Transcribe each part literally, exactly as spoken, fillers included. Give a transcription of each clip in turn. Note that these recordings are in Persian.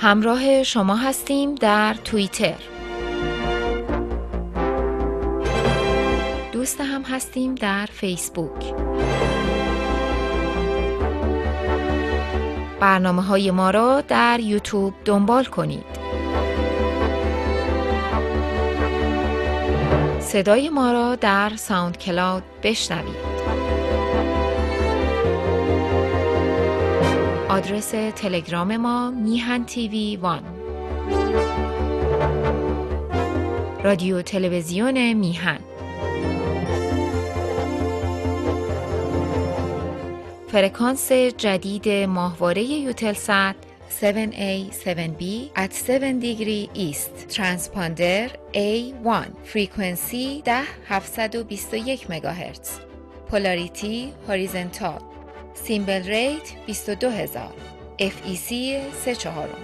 همراه شما هستیم در توییتر. دوست هم هستیم در فیسبوک. برنامه‌های ما را در یوتیوب دنبال کنید. صدای ما را در ساوند کلاود بشنوید. آدرس تلگرام ما میهن تیوی وان. رادیو تلویزیون میهن. فرکانس جدید ماهواره یوتلسات هفت ای هفت بی at هفت degree east ترانسپاندر ای وان فرکانسی ده هزار و هفتصد و بیست و یک مگاهرتز، پولاریتی هوریزونتال، سیمبل ریت بیست و دو هزار، اف ای سی سه چهارم.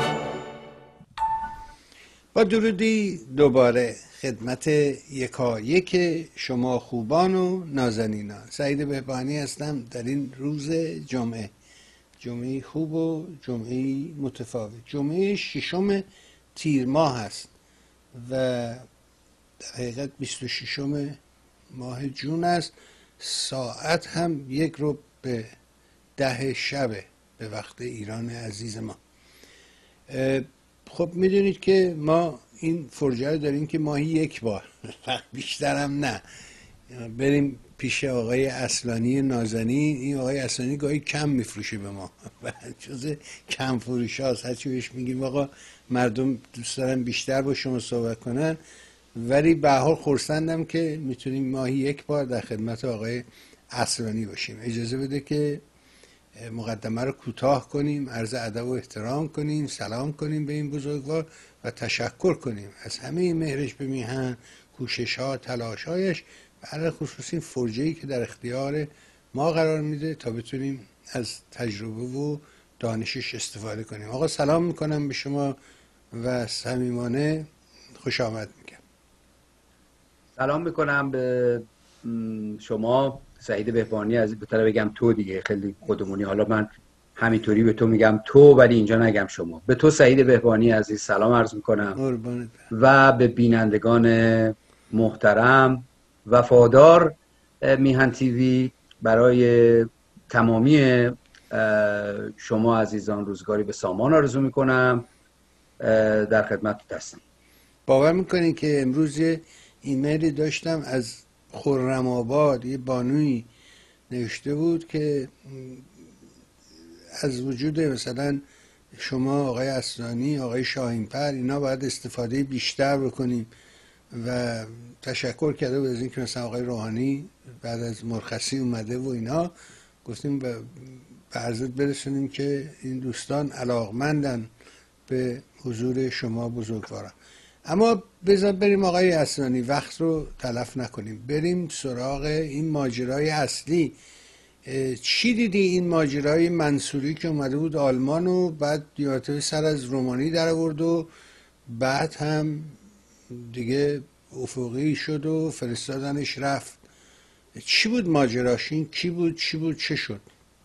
با درودی دوباره خدمت یکایک شما خوبان و نازنینان. سعید بهبانی هستم در این روز جمعه، جمعه خوب و جمعه متفاوت. جمعه ششم تیر ماه هست و در حقیقت بیست و ششم ماه جون است. ساعت هم یک رو به ده شبه به وقت ایران عزیز ما. خب میدونید که ما این فرجه رو داریم که ماهی یک بار، بیشتر هم نه، بریم پیش آقای اصلانی نازنین. این آقای اصلانی گاهی کم میفروشه به ما و جز کم فروش هاست. هرچی بهش میگیم آقا مردم دوست دارن بیشتر با شما صحبت کنن، ولی به هر حال خرسندم که میتونیم ماهی یک بار در خدمت آقای اصلانی باشیم. اجازه بده که مقدمه رو کوتاه کنیم، عرض ادب و احترام کنیم، سلام کنیم به این بزرگوار و تشکر کنیم از همه مهرش به میهن، کوشش ها، تلاش هایش، برای خصوص این فرجه‌ای که در اختیار ما قرار میده تا بتونیم از تجربه و دانشش استفاده کنیم. آقا سلام میکنم به شما و صمیمانه خوش آمد میگم. سلام میکنم به شما سعید بهبانی عزیز. بهتره بگم تو دیگه، خیلی خودمونی. حالا من همینطوری به تو میگم تو، ولی اینجا نگم شما. به تو سعید بهبانی عزیز سلام عرض میکنم و به بینندگان محترم وفادار میهن تیوی برای تمامی شما عزیزان روزگاری به سامان آرزو میکنم. در خدمت هستم. باور میکنین که امروز یه ایمیلی داشتم از خرم آباد، یه بانوی نوشته بود که از وجود مثلا شما آقای اصلانی، آقای شاهین‌پر، اینا باید استفاده بیشتر بکنیم و تشکر کرده بود از این که مثلا آقای روحانی بعد از مرخصی اومده و اینا. گفتیم به عرضت برسونیم که این دوستان علاقمندن به حضور شما بزرگواران. اما بذار بریم آقای اصلانی، وقت رو تلف نکنیم، بریم سراغ این ماجرای اصلی. چی دیدی این ماجرای منصوری که اومده بود آلمان و بعد دیارتوی سر از رومانی در آورد و بعد هم دیگه افقی شد و فرستادنش رفت؟ چی بود ماجراش؟ این کی بود؟ چی بود؟ چه شد؟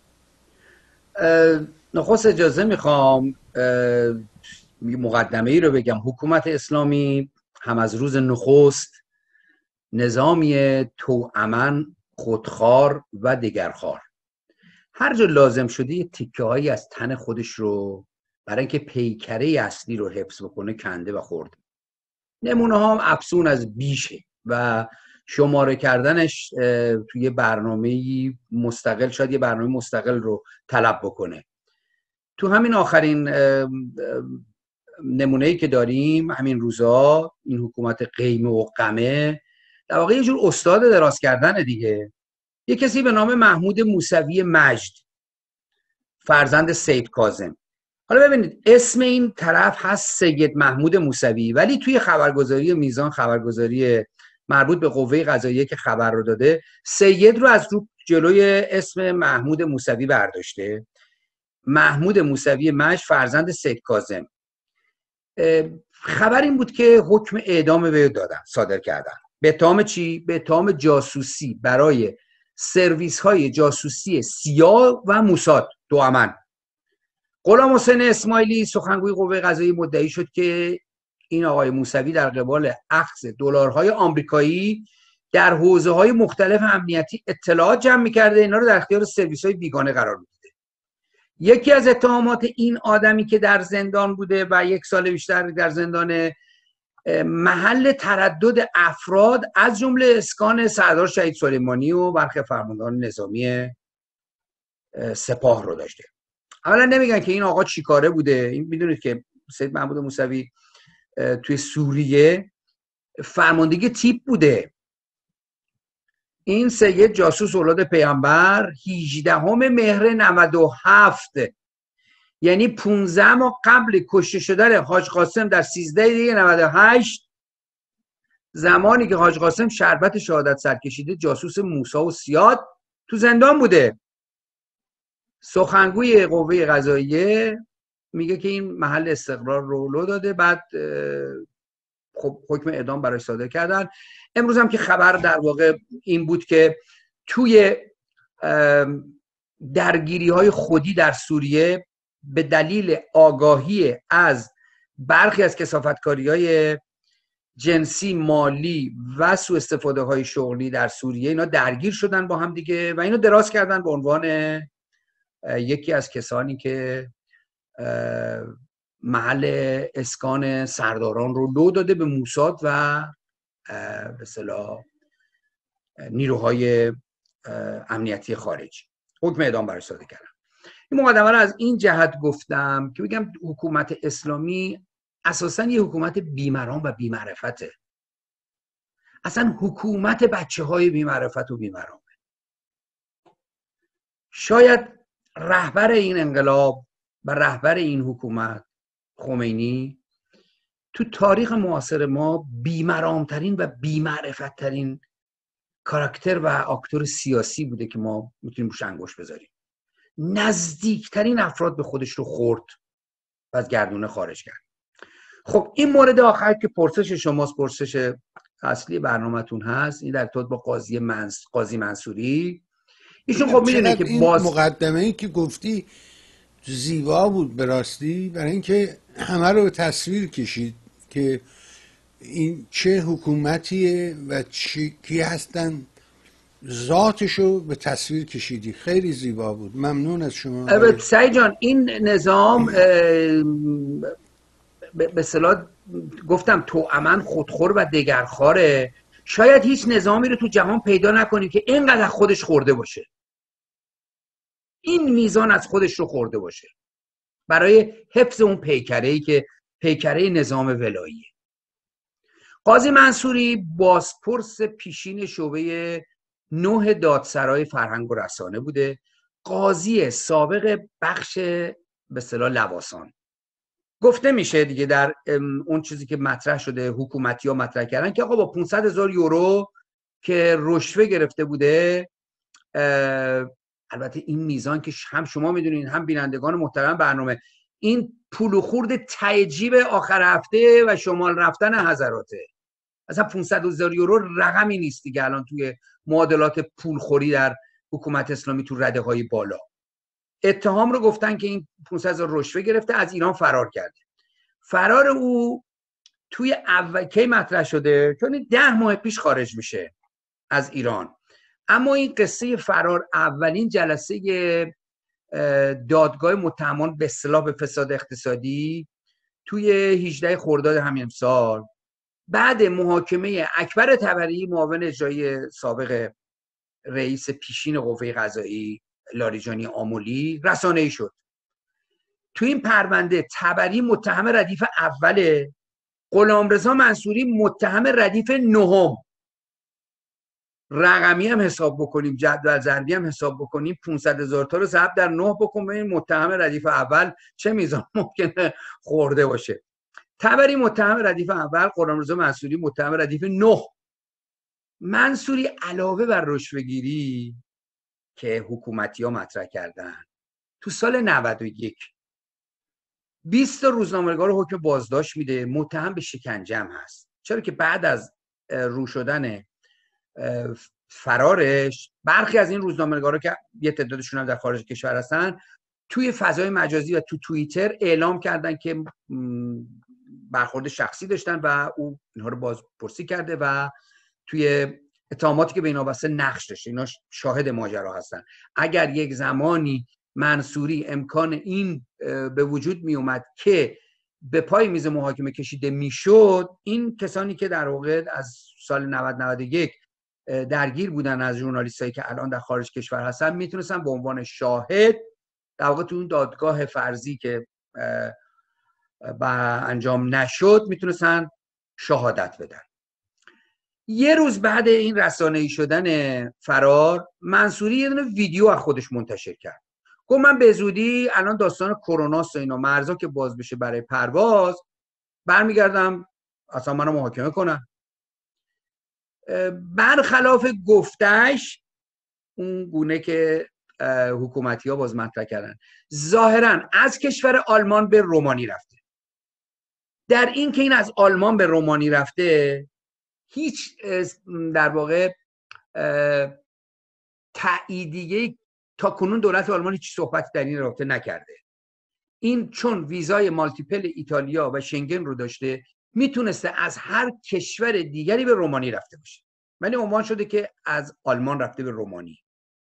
نخست اجازه میخوام مقدمه ای رو بگم. حکومت اسلامی هم از روز نخست نظامی توأمن، خودخوار و دگرخوار، هر جا لازم شده یه تیکه هایی از تن خودش رو برای اینکه پیکره اصلی رو حفظ بکنه کنده و خورده. نمونه ها هم افزون از بیشه و شماره کردنش توی برنامه مستقل، شاید یه برنامه مستقل رو طلب بکنه. تو همین آخرین نمونه‌ای که داریم همین روزا، این حکومت قیمه و قمه در واقع یه جور استاد دراز کردن دیگه. یه کسی به نام محمود موسوی مجد، فرزند سید کاظم. حالا ببینید اسم این طرف هست سید محمود موسوی، ولی توی خبرگزاری میزان، خبرگزاری مربوط به قوه قضاییه که خبر رو داده، سید رو از رو جلوی اسم محمود موسوی برداشته. محمود موسوی مجد فرزند سید کاظم. خبر این بود که حکم اعدام وی دادن، صادر کردن. به اتهام چی؟ به اتهام جاسوسی برای سرویس های جاسوسی سیا و موساد توأمن. غلام حسین اسماعیلی سخنگوی قوه قضاییه مدعی شد که این آقای موسوی در قبال اخذ دلارهای آمریکایی در حوزه‌های مختلف امنیتی اطلاعات جمع می‌کرده، اینا رو در اختیار سرویس‌های بیگانه قرار می‌داده. یکی از اتهامات این آدمی که در زندان بوده و یک سال بیشتر در زندان، محل تردد افراد از جمله اسکان سردار شهید سلیمانی و برخی فرماندهان نظامی سپاه رو داشته. اولا نمیگن که این آقا چیکاره بوده. این میدونید که سید محمود موسوی توی سوریه فرماندهی تیپ بوده. این سید جاسوس اولاد پیامبر هجدهم مهر نود و هفت، یعنی پانزده ماه قبل کشته شدن حاج قاسم در سیزده دی نود و هشت، زمانی که حاج قاسم شربت شهادت سر کشیده، جاسوس موسی و سیاد تو زندان بوده. سخنگوی قوه قضاییه میگه که این محل استقرار رو لو داده، بعد خب حکم اعدام برای صادر کردن. امروز هم که خبر در واقع این بود که توی درگیری های خودی در سوریه به دلیل آگاهی از برخی از کثافتکاری های جنسی، مالی و سوء استفاده های شغلی در سوریه، اینا درگیر شدن با هم دیگه و اینو دراز کردن به عنوان یکی از کسانی که محل اسکان سرداران رو لو داده به موساد و به اصطلاح نیروهای امنیتی خارجی. حکم اعدام برای صادر کردن. این مقدمه رو از این جهت گفتم که بگم حکومت اسلامی اساساً یه حکومت بیمران و بیمعرفته. اصلا حکومت بچه های بیمعرفت و بیمرانه. شاید رهبر این انقلاب و رهبر این حکومت خمینی تو تاریخ معاصر ما بیمرانترین و بیمعرفتترین کاراکتر و آکتور سیاسی بوده که ما میتونیم روش انگشت بذاریم. نزدیکترین افراد به خودش رو خورد و از گردونه خارج کرد. خب این مورد آخر که پرسش شماست، پرسش اصلی برنامه‌تون هست، این در ارتباط با قاضی منص... قاضی منصوری. ایشون خب میدونه که این باز مقدمه ای که گفتی زیبا بود به راستی، برای اینکه همه رو به تصویر کشید که این چه حکومتیه و چی کی هستن، ذاتشو به تصویر کشیدی. خیلی زیبا بود، ممنون از شما. البته سعید جان این نظام به اصطلاح گفتم توأماً خودخور و دگرخواره. شاید هیچ نظامی رو تو جهان پیدا نکنیم که اینقدر خودش خورده باشه، این میزان از خودش رو خورده باشه برای حفظ اون پیکره‌ای که پیکره نظام ولاییه. قاضی منصوری بازپرس پیشین شعبه نه دادسرای فرهنگ و رسانه بوده، قاضی سابق بخش به اصطلاح لواسان. گفته میشه دیگه در اون چیزی که مطرح شده، حکومتی ها مطرح کردن که آقا با پانصد هزار یورو که رشوه گرفته بوده، البته این میزان که هم شما میدونین هم بینندگان محترم برنامه، این پول و خورد ته جیب آخر هفته و شمال رفتن حضراته. اصلا پانصد هزار یورو رقمی نیست دیگه الان توی معادلات پولخوری در حکومت اسلامی تو رده های بالا. اتهام رو گفتن که این پانصد هزار رشوه گرفته، از ایران فرار کرده. فرار او توی اول کی مطرح شده؟ چون ده ماه پیش خارج میشه از ایران. اما این قصه فرار اولین جلسه دادگاه متهمان به اصطلاح به فساد اقتصادی توی هجده خرداد همین سال، بعد محاکمه اکبر طبری معاون اجرایی سابق رئیس پیشین قوه قضایی لاریجانی آملی رسانه‌ای شد. تو این پرونده طبری متهم ردیف اوله، غلامرضا منصوری متهم ردیف نهم. رقمی هم حساب بکنیم، جدول ضربی هم حساب بکنیم، پانصد هزار تا رو ضرب در نه بکن ببین متهم ردیف اول چه میزان ممکنه خورده باشه. طبری متهم ردیف اول، غلامرضا منصوری متهم ردیف نه. منصوری علاوه بر رشوه‌گیری که حکومتی ها مطرح کردن، تو سال نود و یک بیست تا روزنامه‌نگار رو حکم بازداشت میده، متهم به شکنجه هم هست. چرا که بعد از رو شدن فرارش برخی از این روزنامه‌نگارا که یه تعدادشون هم در خارج کشور هستن توی فضای مجازی و تو توییتر اعلام کردن که برخورد شخصی داشتن و او اینها رو بازپرسی کرده و توی اتهاماتی که به اینا بسته نقش داشته. اینا شاهد ماجرا هستن. اگر یک زمانی منصوری امکان این به وجود می اومد که به پای میز محاکمه کشیده میشد، این کسانی که در واقع از سال نود نود و یک درگیر بودن از ژورنالیستایی که الان در خارج کشور هستن میتونستن به عنوان شاهد در واقع تو اون دادگاه فرضی که با انجام نشد میتونستن شهادت بدن. یه روز بعد این رسانه‌ای شدن فرار، منصوری یه دونه ویدیو از خودش منتشر کرد. گفت من به زودی الان داستان کرونا و اینا مرزا که باز بشه برای پرواز برمیگردم اصلا منو محاکمه کنن. برخلاف گفتش اون گونه که حکومتی ها باز مطرح کردن، ظاهرا از کشور آلمان به رومانی رفته. در این که این از آلمان به رومانی رفته هیچ در واقع تاییدیه تا کنون دولت آلمان هیچ صحبتی در این رابطه نکرده. این چون ویزای مالتیپل ایتالیا و شنگن رو داشته میتونسته از هر کشور دیگری به رومانی رفته باشه، ولی عنوان شده که از آلمان رفته به رومانی.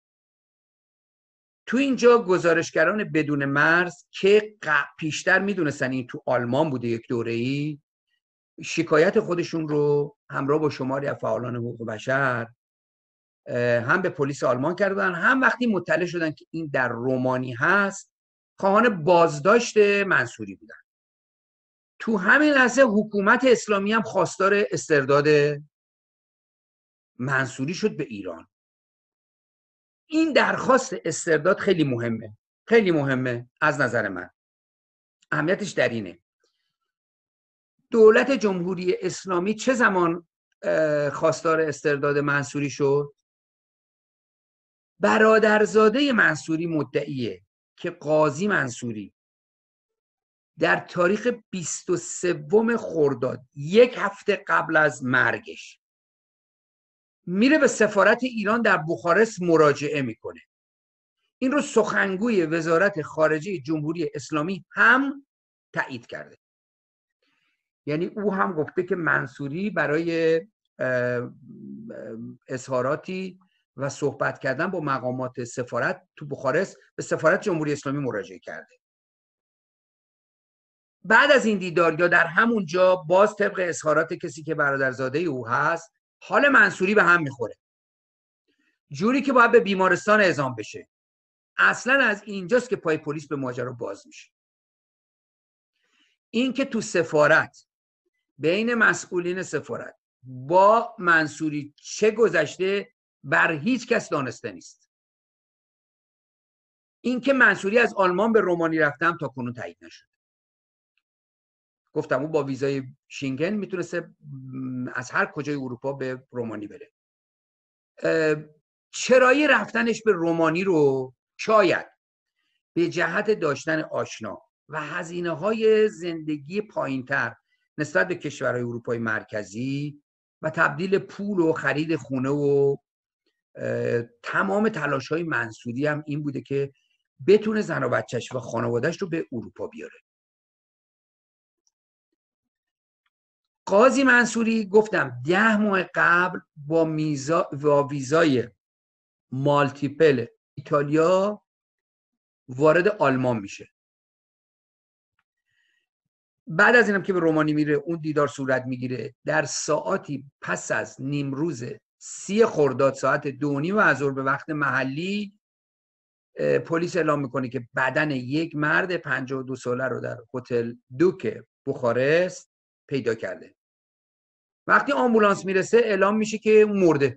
تو اینجا گزارشگران بدون مرز که پیشتر میدونستن این تو آلمان بوده یک دوره‌ای، شکایت خودشون رو همراه با شماری از فعالان حقوق بشر هم به پلیس آلمان کردن، هم وقتی مطلع شدن که این در رومانی هست خواهان بازداشت منصوری بودن. تو همین لحظه حکومت اسلامی هم خواستار استرداد منصوری شد به ایران. این درخواست استرداد خیلی مهمه، خیلی مهمه از نظر من. اهمیتش در اینه دولت جمهوری اسلامی چه زمان خواستار استرداد منصوری شد؟ برادرزاده منصوری مدعیه که قاضی منصوری در تاریخ بیست و سوم خرداد، یک هفته قبل از مرگش، میره به سفارت ایران در بوخارست مراجعه میکنه. این رو سخنگوی وزارت خارجه جمهوری اسلامی هم تایید کرده. یعنی او هم گفته که منصوری برای اظهاراتی و صحبت کردن با مقامات سفارت تو بوخارست به سفارت جمهوری اسلامی مراجعه کرده. بعد از این دیدار یا در همون جا باز طبق اظهارات کسی که برادرزاده او هست، حال منصوری به هم میخوره، جوری که باید به بیمارستان اعزام بشه. اصلا از اینجاست که پای پلیس به ماجرا باز میشه. این که تو سفارت بین مسئولین سفارت با منصوری چه گذشته بر هیچ کس دانسته نیست. این که منصوری از آلمان به رومانی رفتم تا کنون تایید نشد. گفتم او با ویزای شنگن میتونسته از هر کجای اروپا به رومانی بره. چرایی رفتنش به رومانی رو شاید به جهت داشتن آشنا و هزینه‌های زندگی پایین‌تر نسبت به کشورهای اروپای مرکزی و تبدیل پول و خرید خونه و تمام تلاش‌های منصوری هم این بوده که بتونه زن و بچه‌ش و خانواده‌اش رو به اروپا بیاره. قاضی منصوری گفتم ده ماه قبل با میزا و ویزای مالتیپل ایتالیا وارد آلمان میشه. بعد از اینم که به رومانی میره، اون دیدار صورت میگیره. در ساعاتی پس از نیمروز سی خرداد ساعت دو نیم و ظهر به وقت محلی، پلیس اعلام میکنه که بدن یک مرد پنجاه و دو ساله رو در هتل دوک بوخارست پیدا کرده. وقتی آمبولانس میرسه اعلام میشه که مرده.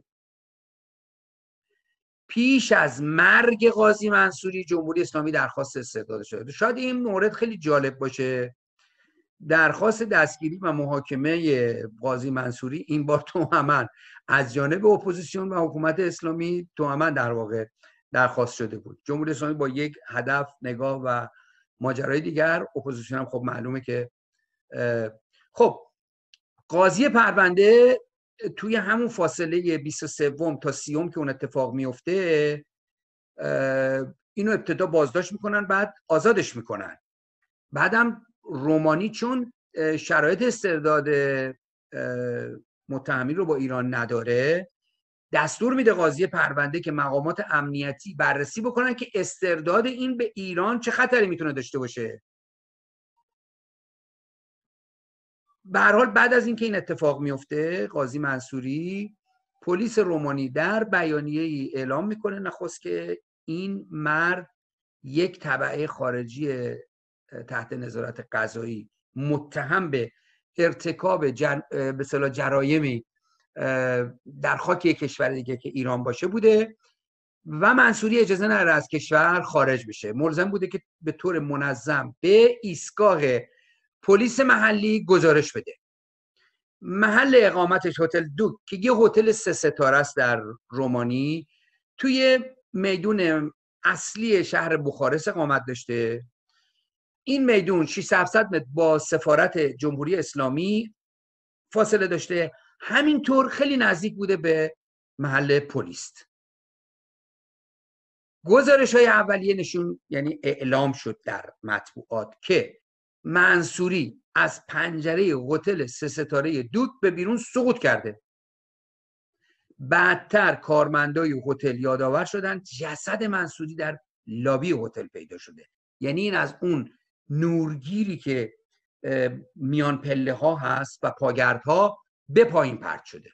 پیش از مرگ قاضی منصوری جمهوری اسلامی درخواست استرداد شده. شاید این مورد خیلی جالب باشه. درخواست دستگیری و محاکمه قاضی منصوری این بار توأماً از جانب اپوزیسیون و حکومت اسلامی توأماً در واقع درخواست شده بود. جمهوری اسلامی با یک هدف، نگاه و ماجرای دیگر، اپوزیسیون هم خب معلومه که خب قاضی پرونده توی همون فاصله بیست و سه تا سی که اون اتفاق میفته اینو ابتدا بازداشت میکنن، بعد آزادش میکنن. بعدم رومانی چون شرایط استرداد متهمی رو با ایران نداره، دستور میده قاضی پرونده که مقامات امنیتی بررسی بکنن که استرداد این به ایران چه خطری میتونه داشته باشه. به هر حال بعد از اینکه این اتفاق میفته، قاضی منصوری، پلیس رومانی در بیانیه ای اعلام میکنه نخست که این مرد یک تبعه خارجی تحت نظارت قضایی متهم به ارتکاب جر... به اصطلاح جرایمی در خاک یک کشور دیگه که ایران باشه بوده و منصوری اجازه نداره از کشور خارج بشه. ملزم بوده که به طور منظم به ایستگاه پلیس محلی گزارش بده. محل اقامتش هتل دوک که یه هتل سه ستاره است در رومانی، توی میدون اصلی شهر بوخارست اقامت داشته. این میدون ششصد هفتصد متر با سفارت جمهوری اسلامی فاصله داشته، همینطور خیلی نزدیک بوده به محل پلیس. گزارش های اولیه نشون، یعنی اعلام شد در مطبوعات که منصوری از پنجره هتل سه ستاره دوک به بیرون سقوط کرده. بعدتر کارمندای هتل یادآور شدن جسد منصوری در لابی هتل پیدا شده. یعنی این از اون نورگیری که میان پله ها هست و پاگردها به پایین پرت شده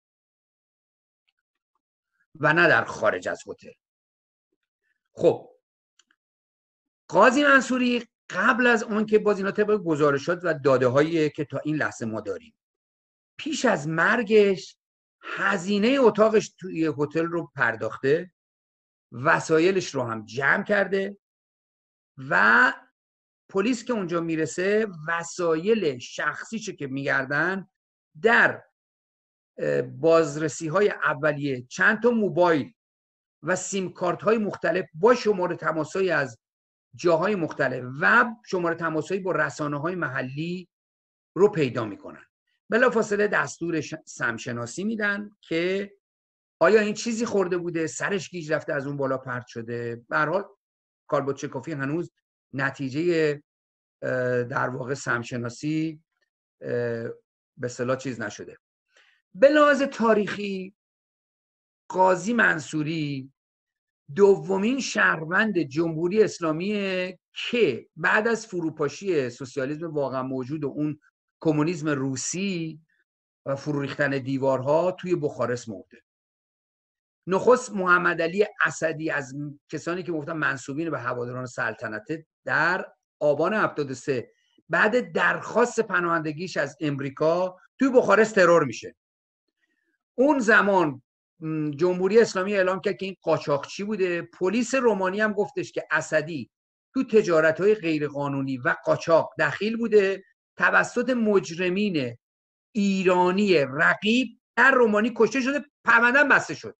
و نه در خارج از هتل. خب قاضی منصوری قبل از اون که باز اینا طبق گزارشات و داده هایی که تا این لحظه ما داریم، پیش از مرگش هزینه اتاقش توی هتل رو پرداخته، وسایلش رو هم جمع کرده و پلیس که اونجا میرسه وسایل شخصیشو که میگردن در بازرسی های اولیه چند تا موبایل و سیم کارت های مختلف با شماره تماسایی از جاهای مختلف و شماره تماسایی با رسانه های محلی رو پیدا میکنن. بلافاصله دستور سمشناسی میدن که آیا این چیزی خورده بوده، سرش گیج رفته از اون بالا پرت شده. به هر حال کالبوتچکوفی هنوز نتیجه در واقع سمشناسی به اصطلاح چیز نشده. به لحاظ تاریخی قاضی منصوری دومین شهروند جمهوری اسلامیه که بعد از فروپاشی سوسیالیسم واقعا موجود و اون کمونیسم روسی و فرو ریختن دیوارها توی بخارست مرده. نخست محمد علی اسدی از کسانی که گفتن منسوبین به هواداران سلطنته در آبان هفتاد و سه بعد درخواست پناهندگیش از امریکا توی بخارست ترور میشه. اون زمان جمهوری اسلامی اعلام کرد که این قاچاقچی بوده. پلیس رومانی هم گفتش که اسدی تو تجارت‌های غیرقانونی و قاچاق دخیل بوده، توسط مجرمین ایرانی رقیب در رومانی کشته شده، پرونده بسته شد.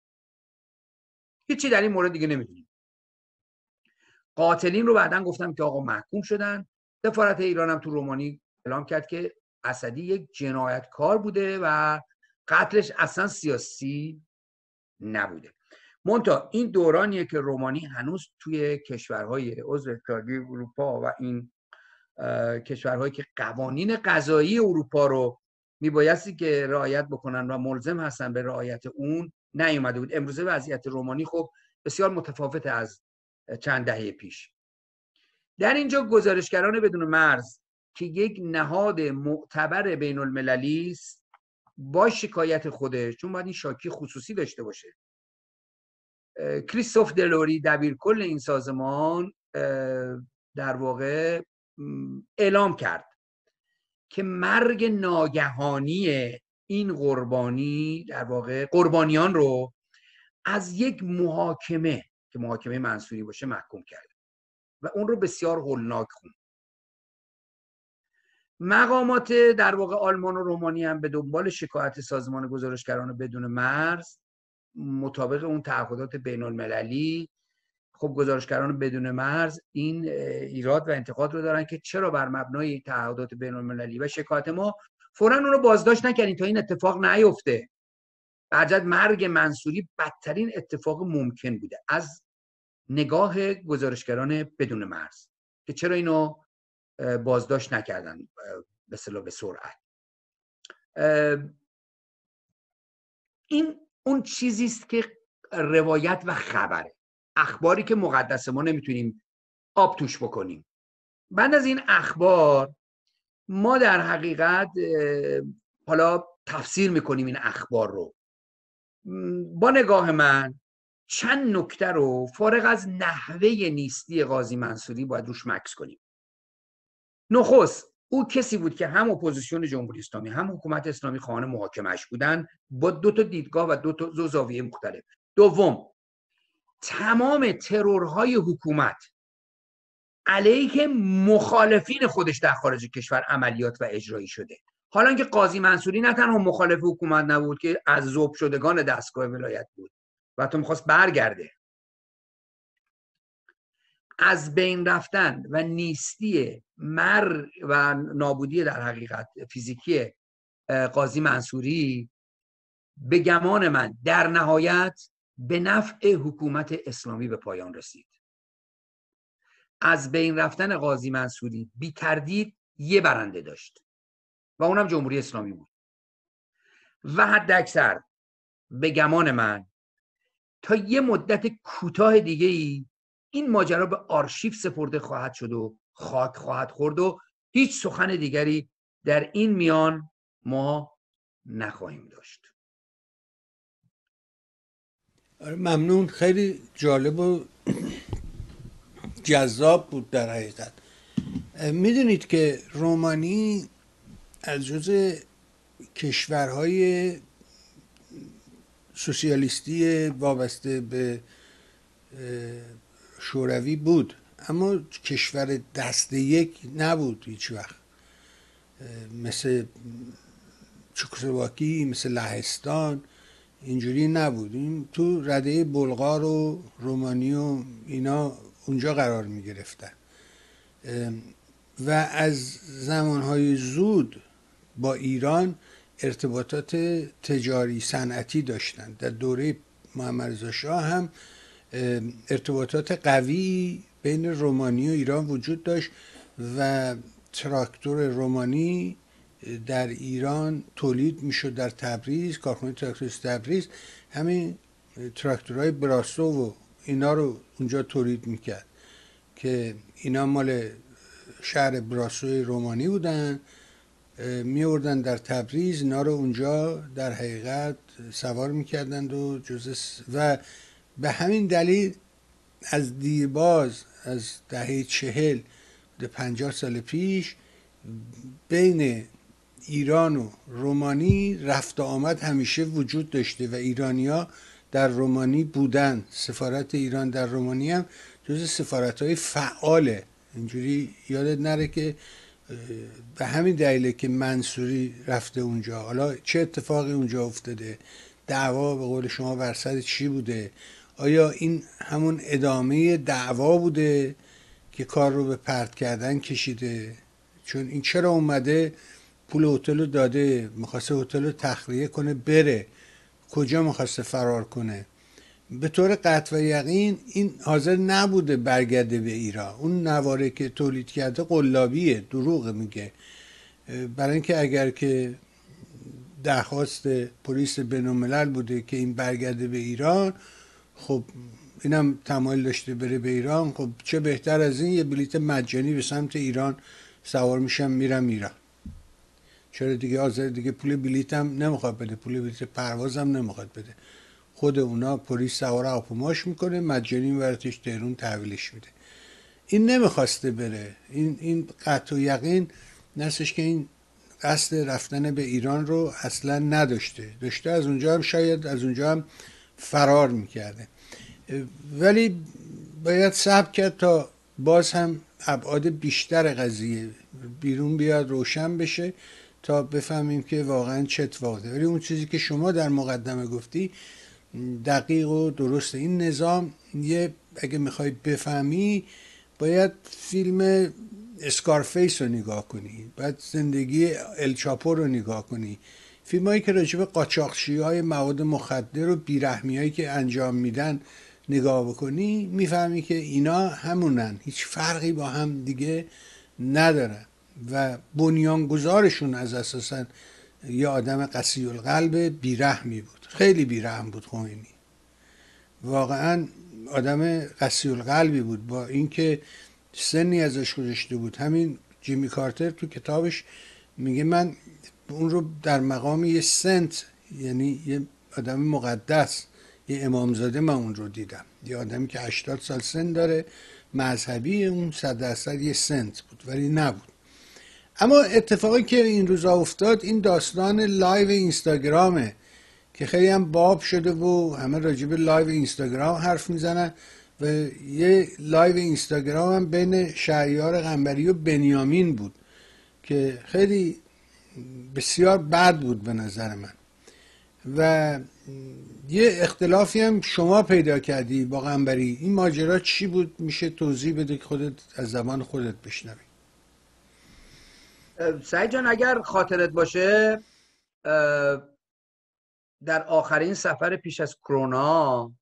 هیچی در این مورد دیگه نمیدونیم. قاتلین رو بعداً گفتم که آقا محکوم شدن. سفارت ایران هم تو رومانی اعلام کرد که اسدی یک جنایتکار بوده و قتلش اصلا سیاسی نبوده. منتها این دورانیه که رومانی هنوز توی کشورهای عضو اتحادیه اروپا و این کشورهایی که قوانین قضایی اروپا رو میبایستی که رعایت بکنن و ملزم هستن به رعایت اون نیومده بود. امروزه وضعیت رومانی خب بسیار متفاوت از چند دهه پیش. در اینجا گزارشگران بدون مرز که یک نهاد معتبر بین المللی است با شکایت خودش، چون باید این شاکی خصوصی داشته باشه، کریستوف دلوری دبیرکل این سازمان در واقع اعلام کرد که مرگ ناگهانی این قربانی در واقع قربانیان رو از یک محاکمه که محاکمه منصوری باشه محکوم کرد و اون رو بسیار هولناک خوند. مقامات در واقع آلمان و رومانی هم به دنبال شکایت سازمان گزارشگران بدون مرز مطابق اون تعهدات بین المللی، خب گزارشگران بدون مرز این ایراد و انتقاد رو دارن که چرا بر مبنای تعهدات بین المللی و شکایت ما فوراً اون رو بازداشت نکردین تا این اتفاق نیفته. برجت مرگ منصوری بدترین اتفاق ممکن بوده. از نگاه گزارشگران بدون مرز که چرا اینو بازداشت نکردن به اصطلاح به سرعت. این اون چیزی است که روایت و خبره، اخباری که مقدس ما نمیتونیم آب توش بکنیم. بعد از این اخبار ما در حقیقت حالا تفسیر میکنیم این اخبار رو. با نگاه من چند نکته رو فارغ از نحوه نیستی قاضی منصوری باید روش مکس کنیم. نخست، او کسی بود که هم اپوزیسیون جمهوری اسلامی هم حکومت اسلامی خواهان محاکمه‌اش بودن با دو تا دیدگاه و دو تا دو زاویه مختلف. دوم، تمام ترورهای حکومت علیه مخالفین خودش در خارج کشور عملیات و اجرایی شده. حالا که قاضی منصوری نه تنها مخالف حکومت نبود که از ذوب شدگان دستگاه ولایت بود و حتی می‌خواست برگرده. از بین رفتن و نیستی مر و نابودی در حقیقت فیزیکی قاضی منصوری به گمان من در نهایت به نفع حکومت اسلامی به پایان رسید. از بین رفتن قاضی منصوری بی تردید یه برنده داشت و اونم جمهوری اسلامی بود و حد اکثر به گمان من تا یه مدت کوتاه دیگه ای این ماجرا به آرشیو سپرده خواهد شد و خاک خواهد خورد و هیچ سخن دیگری در این میان ما نخواهیم داشت. ممنون، خیلی جالب و جذاب بود در حقیقت. میدونید که رومانی از جزء کشورهای سوسیالیستی وابسته به شوروی بود، اما کشور دست یک نبود هیچ وقت، مثل چکسلواکی، مثل لهستان اینجوری نبود. این تو رده بلغار و رومانی و اینا اونجا قرار می گرفتن و از زمانهای زود با ایران ارتباطات تجاری صنعتی داشتند. در دوره محمد رضا شاه هم ارتباطات قوی بین رومانی و ایران وجود داشت و تراکتور رومانی در ایران تولید میشد در تبریز، کارخانه تراکتور تبریز همین تراکتورهای براسو و اینا رو اونجا تولید میکرد که اینا مال شهر براسوی رومانی بودن، میوردن در تبریز، اینا رو اونجا در حقیقت سوار میکردند و جزء و به همین دلیل از دیرباز از دهه چهل به پنجاه سال پیش بین ایران و رومانی رفت و آمد همیشه وجود داشته و ایرانیا در رومانی بودن. سفارت ایران در رومانی هم جز سفارت‌های فعاله. اینجوری یادت نره که به همین دلیله که منصوری رفته اونجا. حالا چه اتفاقی اونجا افتاده، دعوا به قول شما بر سر چی بوده، آیا این همون ادامه دعوا بوده که کار رو به پرت کردن کشیده؟ چون این چرا اومده پول هتل رو داده، میخواسته هتل رو تخلیه کنه بره، کجا میخواسته فرار کنه؟ به طور قطع و یقین این حاضر نبوده برگرده به ایران. اون نواره که تولید کرده قلابیه، دروغ میگه. برای اینکه اگر که درخواست پلیس بین‌الملل بوده که این برگرده به ایران، خب اینم تمایل داشته بره به ایران، خب چه بهتر از این یه بلیت مجانی به سمت ایران سوار میشم میرم ایران. چرا دیگه حاضر دیگه پول بلیتم نمیخواد بده، پول بلیت پروازم نمیخواد بده، خود اونا پلیس سوار هواپیماش میکنه مجانی میبرتش تهران تحویلش میده. این نمیخواسته بره، این این قطع و یقین نستش که این قصد رفتن به ایران رو اصلا نداشته، داشته از اونجا هم شاید از اونجا هم فرار میکرده. ولی باید صبر کرد تا باز هم ابعاد بیشتر قضیه بیرون بیاد، روشن بشه تا بفهمیم که واقعا چه اتفاقی. ولی اون چیزی که شما در مقدمه گفتی دقیق و درسته. این نظام یه اگه میخوای بفهمی باید فیلم اسکارفیس رو نگاه کنی، بعد زندگی الچاپو رو نگاه کنی، فیلم هایی که راجب قاچاقچی های مواد مخدر و بیرحمی هایی که انجام میدن نگاه بکنی میفهمی که اینا همونن، هیچ فرقی با هم دیگه ندارن و بنیانگذارشون از اساسا یه آدم قسی القلب بیرحمی بود، خیلی بیرحم بود خمینی، واقعا آدم قسی القلبی بود، با اینکه سنی ازش گذشته بود. همین جیمی کارتر تو کتابش میگه من اون رو در مقام یه سنت، یعنی یه آدم مقدس، یه امامزاده من اون رو دیدم، یه آدمی که هشتاد سال سن داره، مذهبی، اون صد درصد یه سنت بود ولی نبود. اما اتفاقی که این روزا افتاد این داستان لایو اینستاگرامه که خیلی هم باب شده و همه راجب لایو اینستاگرام حرف میزنن و یه لایو اینستاگرام هم بین شهریار قنبری و بنیامین بود که خیلی بسیار بد بود به نظر من و یه اختلافی هم شما پیدا کردی با قنبری. این ماجرا چی بود؟ میشه توضیح بده که خودت از زبان خودت بشنوی. سعید جان اگر خاطرت باشه در آخرین سفر پیش از کرونا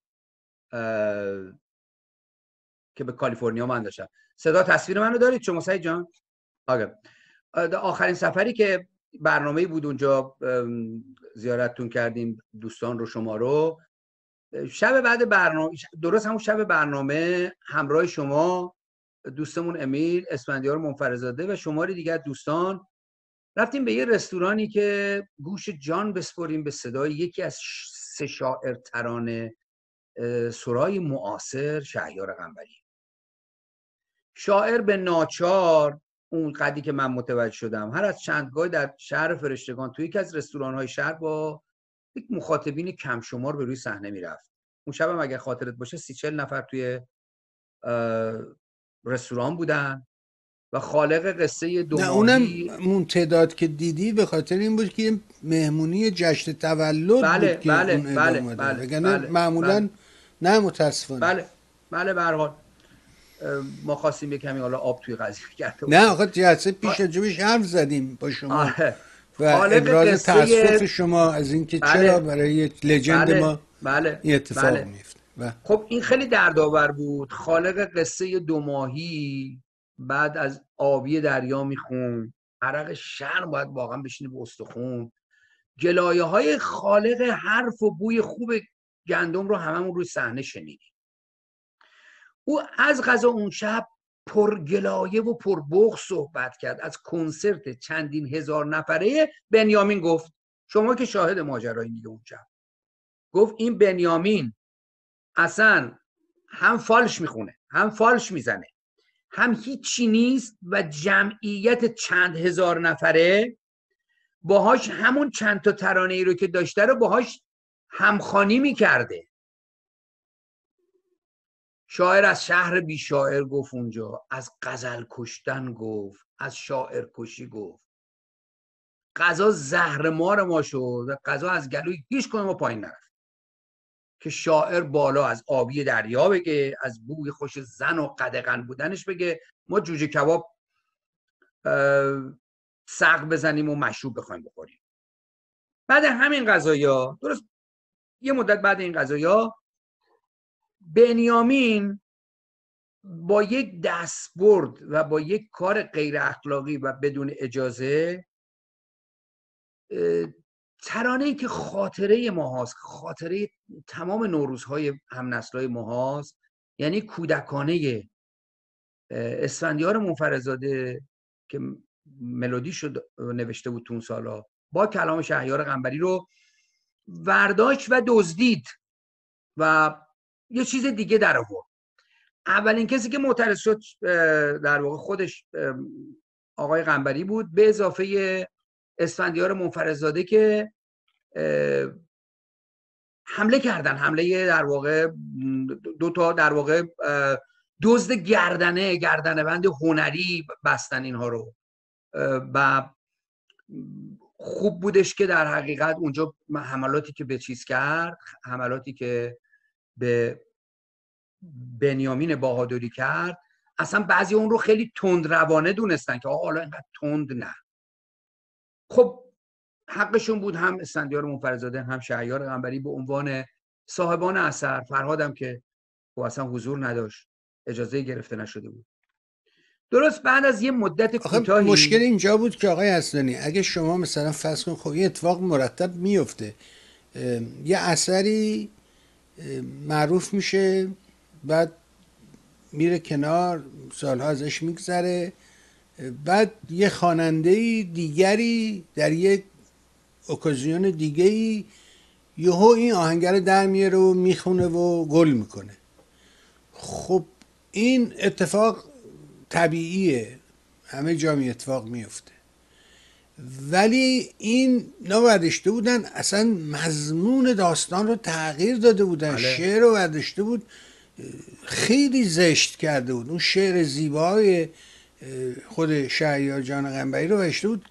که به کالیفرنیا من داشتم، صدا تصویر منو دارید شما سعید جان؟ آره. آخرین سفری که برنامه‌ای بود اونجا زیارتتون کردیم دوستان رو شما رو، شب بعد برنامه، درست همون شب برنامه، همراه شما دوستمون امیل اسفندیار منفردزاده و شماری دیگر دوستان رفتیم به یه رستورانی که گوش جان بسپریم به صدای یکی از سه شاعر ترانه سرای معاصر شهریار قنبری. شاعر به ناچار، اون قدری که من متوجه شدم، هر از چندگاه در شهر فرشتگان توی یکی از رستوران‌های شهر با یک مخاطبین کم شمار به روی صحنه میرفت. اون شب هم اگر خاطرت باشه سی چل نفر توی رستوران بودن و خالق قصه دو نه ماهی، اونم اون تعداد که دیدی به خاطر این بود که مهمونی جشن تولد بله بود که بله اون اعلام بله اومده، بله وگرنه بله معمولا بله نه متاسفانه. بله بله به هر حال ما خواستیم یه کمی حالا آب توی قضیه کرده نه باشیم. آقا جلسه پیش جوش حرف زدیم با شما آره. و خالق ابراز قصه، تأسف شما از اینکه چرا بله برای یک لجند بله ما بله این اتفاق بله میفته. و خب این خیلی دردآور بود. خالق قصه دو ماهی بعد از آبی دریا میخون، عرق شرم باید واقعا بشینه به استخون، گلایه های خالق حرف و بوی خوب گندم رو هممون روی صحنه شنیدیم. او از غذا اون شب پرگلایه و پربغض صحبت کرد از کنسرت چندین هزار نفره بنیامین. گفت شما که شاهد ماجرای دیگه اون شب، گفت این بنیامین اصلا هم فالش میخونه هم فالش میزنه هم هیچی نیست و جمعیت چند هزار نفره باهاش همون چند تا ترانه ای رو که داشته رو باهاش همخوانی میکرده. شاعر از شهر بی شاعر گفت اونجا، از غزل کشتن گفت، از شاعر کشی گفت. قضا زهر مار ما شد و قضا از گلوی هیچ کنه ما پایین نرفت که شاعر بالا از آبی دریا بگه، از بوی خوش زن و قدغن بودنش بگه، ما جوجه کباب سق بزنیم و مشروب بخوایم بخوریم. بعد همین قضایا، درست یه مدت بعد این قضایا، بنیامین با یک دستبرد و با یک کار غیر اخلاقی و بدون اجازه ترانه‌ای که خاطره ما هست، خاطره تمام نوروزهای همنسل‌های ما هست، یعنی کودکانه اسفندیار منفردزاده که ملودی شد نوشته بود اون سالا، با کلام شهریار قنبری رو ورداشت و دزدید و یه چیز دیگه در آورد. اولین کسی که معترض شد در واقع خودش آقای قنبری بود، به اضافه اسفندیار منفردزاده که حمله کردن، حمله در واقع دو تا در واقع دزد گردنه گردنه بند هنری بستن اینها رو. و خوب بودش که در حقیقت اونجا حملاتی که به چیز کرد، حملاتی که به بنیامین بهادری کرد، اصلا بعضی اون رو خیلی تند روانه دونستن که آقا حالا اینقدر تند نه. خب حقشون بود، هم اسفندیار منفردزاده هم شهریار قنبری به عنوان صاحبان اثر، فرهادم که خب اصلا حضور نداشت، اجازه گرفته نشده بود. درست بعد از یه مدت کوتاهی مشکل اینجا بود که آقای حسنی اگه شما مثلا فرض کن خب این اتفاق مرتب میفته، یه اثری معروف میشه بعد میره کنار، سالها ازش میگذره، بعد یه خواننده دیگری در یک اوکازیون دیگه‌ای یهو این آهنگر رو در میاره و میخونه و گل میکنه. خب این اتفاق طبیعیه، همه جا می اتفاق میفته، ولی این نوردشته بودن اصلا مضمون داستان رو تغییر داده بودن. بله. شعر رو ورداشته بود خیلی زشت کرده بود. اون شعر زیبای خود شهریار جان قنبری رو ورداشته بود،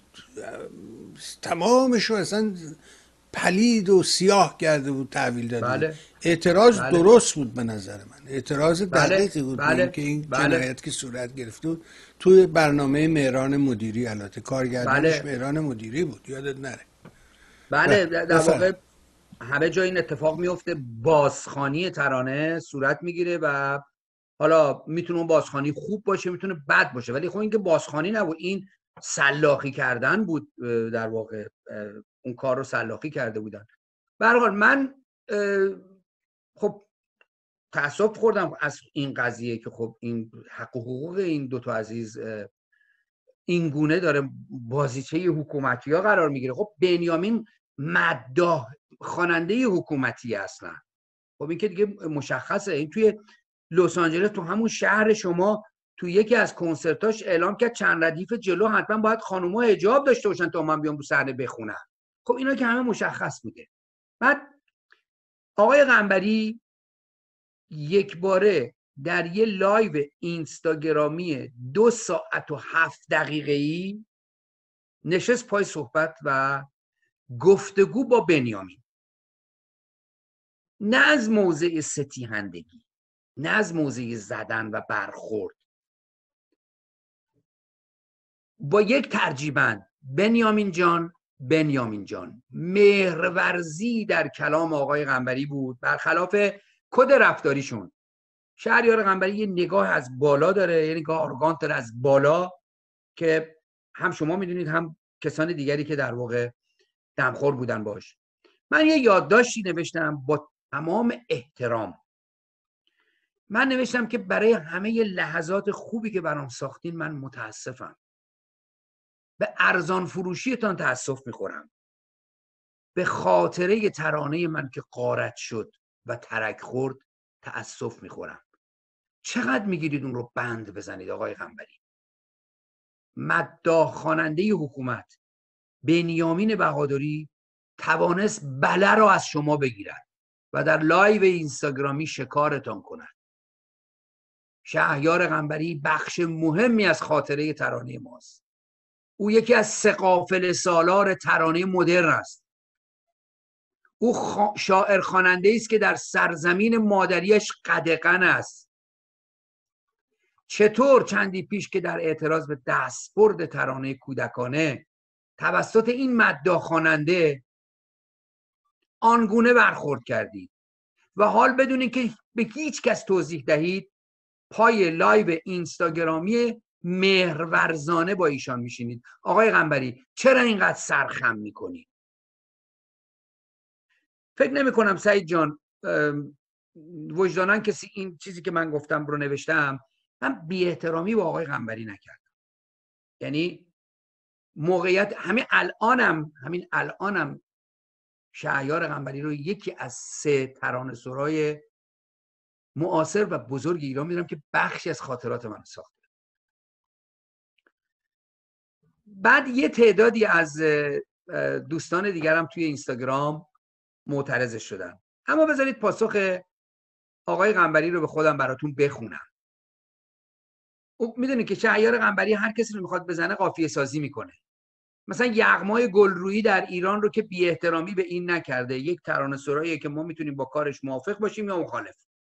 تمامش رو اصلا پلید و سیاه کرده بود، تحویل داده بله. بود. اعتراض بله. درست بود به نظر من، اعتراض دقیقی بود بله. به این که این بله. جنایت که صورت گرفته بود توی برنامه مهران مدیری، البته کارگردانش بله. مهران مدیری بود، یادت نره. بله در واقع همه جا این اتفاق میفته، بازخوانی ترانه صورت میگیره و حالا میتونه اون بازخوانی خوب باشه میتونه بد باشه، ولی خب این که بازخوانی نبود، این سلاخی کردن بود. در واقع اون کار رو سلاخی کرده بودن. به هر حال من خب تأسف خوردم از این قضیه که خب این حق و حقوق این دوتا عزیز این گونه داره بازیچه حکومتی ها قرار میگیره. خب بنیامین مداح خواننده حکومتی اصلا، خب این که دیگه مشخصه. این توی لس آنجلس تو همون شهر شما تو یکی از کنسرتاش اعلام کرد چند ردیف جلو حتما باید خانوما حجاب داشته باشن تا من بیام رو صحنه بخونم. خب اینا که همه مشخص بوده. بعد آقای قنبری یک باره در یه لایو اینستاگرامی دو ساعت و هفت دقیقه‌ای نشست پای صحبت و گفتگو با بنیامین، نه از موضع ستیهندگی، نه از موضع زدن و برخورد، با یک ترجیبند: بنیامین جان، بنیامین جان. مهرورزی در کلام آقای قنبری بود، برخلاف کد رفتاریشون. شهریار قنبری یه نگاه از بالا داره، یه نگاه آرگانت داره از بالا که هم شما میدونید هم کسان دیگری که در واقع دمخور بودن باش. من یه یادداشتی نوشتم با تمام احترام. من نوشتم که برای همه لحظات خوبی که برام ساختین من متاسفم. به ارزان فروشیتان تاسف میخورم. به خاطره ترانه من که غارت شد و ترک خورد تاسف میخورم. چقدر میگیرید اون رو بند بزنید آقای قنبری؟ مداح خواننده حکومت بنیامین بهادری توانست بله را از شما بگیرد و در لایو اینستاگرامی شکارتان کند. شهریار قنبری بخش مهمی از خاطره ترانه ماست. او یکی از سه قافله سالار ترانه مدرن است. او خا... شاعر خواننده است که در سرزمین مادریش قدغن است. چطور چندی پیش که در اعتراض به دستبرد ترانه کودکانه توسط این مداح خواننده آنگونه برخورد کردید و حال بدون اینکه به هیچ کس توضیح دهید پای لایو اینستاگرامی مهرورزانه با ایشان میشینید. آقای قنبری چرا اینقدر سرخم میکنید؟ فکر نمی کنم سعید جان وجداناً کسی این چیزی که من گفتم رو نوشتم، من بی احترامی با آقای قنبری نکردم. یعنی موقعیت همین الانم همین الانم شهریار قنبری رو یکی از سه ترانه‌سرای معاصر و بزرگ ایران میدونم که بخشی از خاطرات من ساخته. بعد یه تعدادی از دوستان دیگرم توی اینستاگرام معترض شدن. اما بذارید پاسخ آقای قنبری رو به خودم براتون بخونم. میدونید که شهریار قنبری هر کسی رو میخواد بزنه قافیه سازی میکنه. مثلا یغمای گلرویی در ایران رو که بی احترامی به این نکرده، یک ترانه‌سراییه که ما میتونیم با کارش موافق باشیم یا مخالف.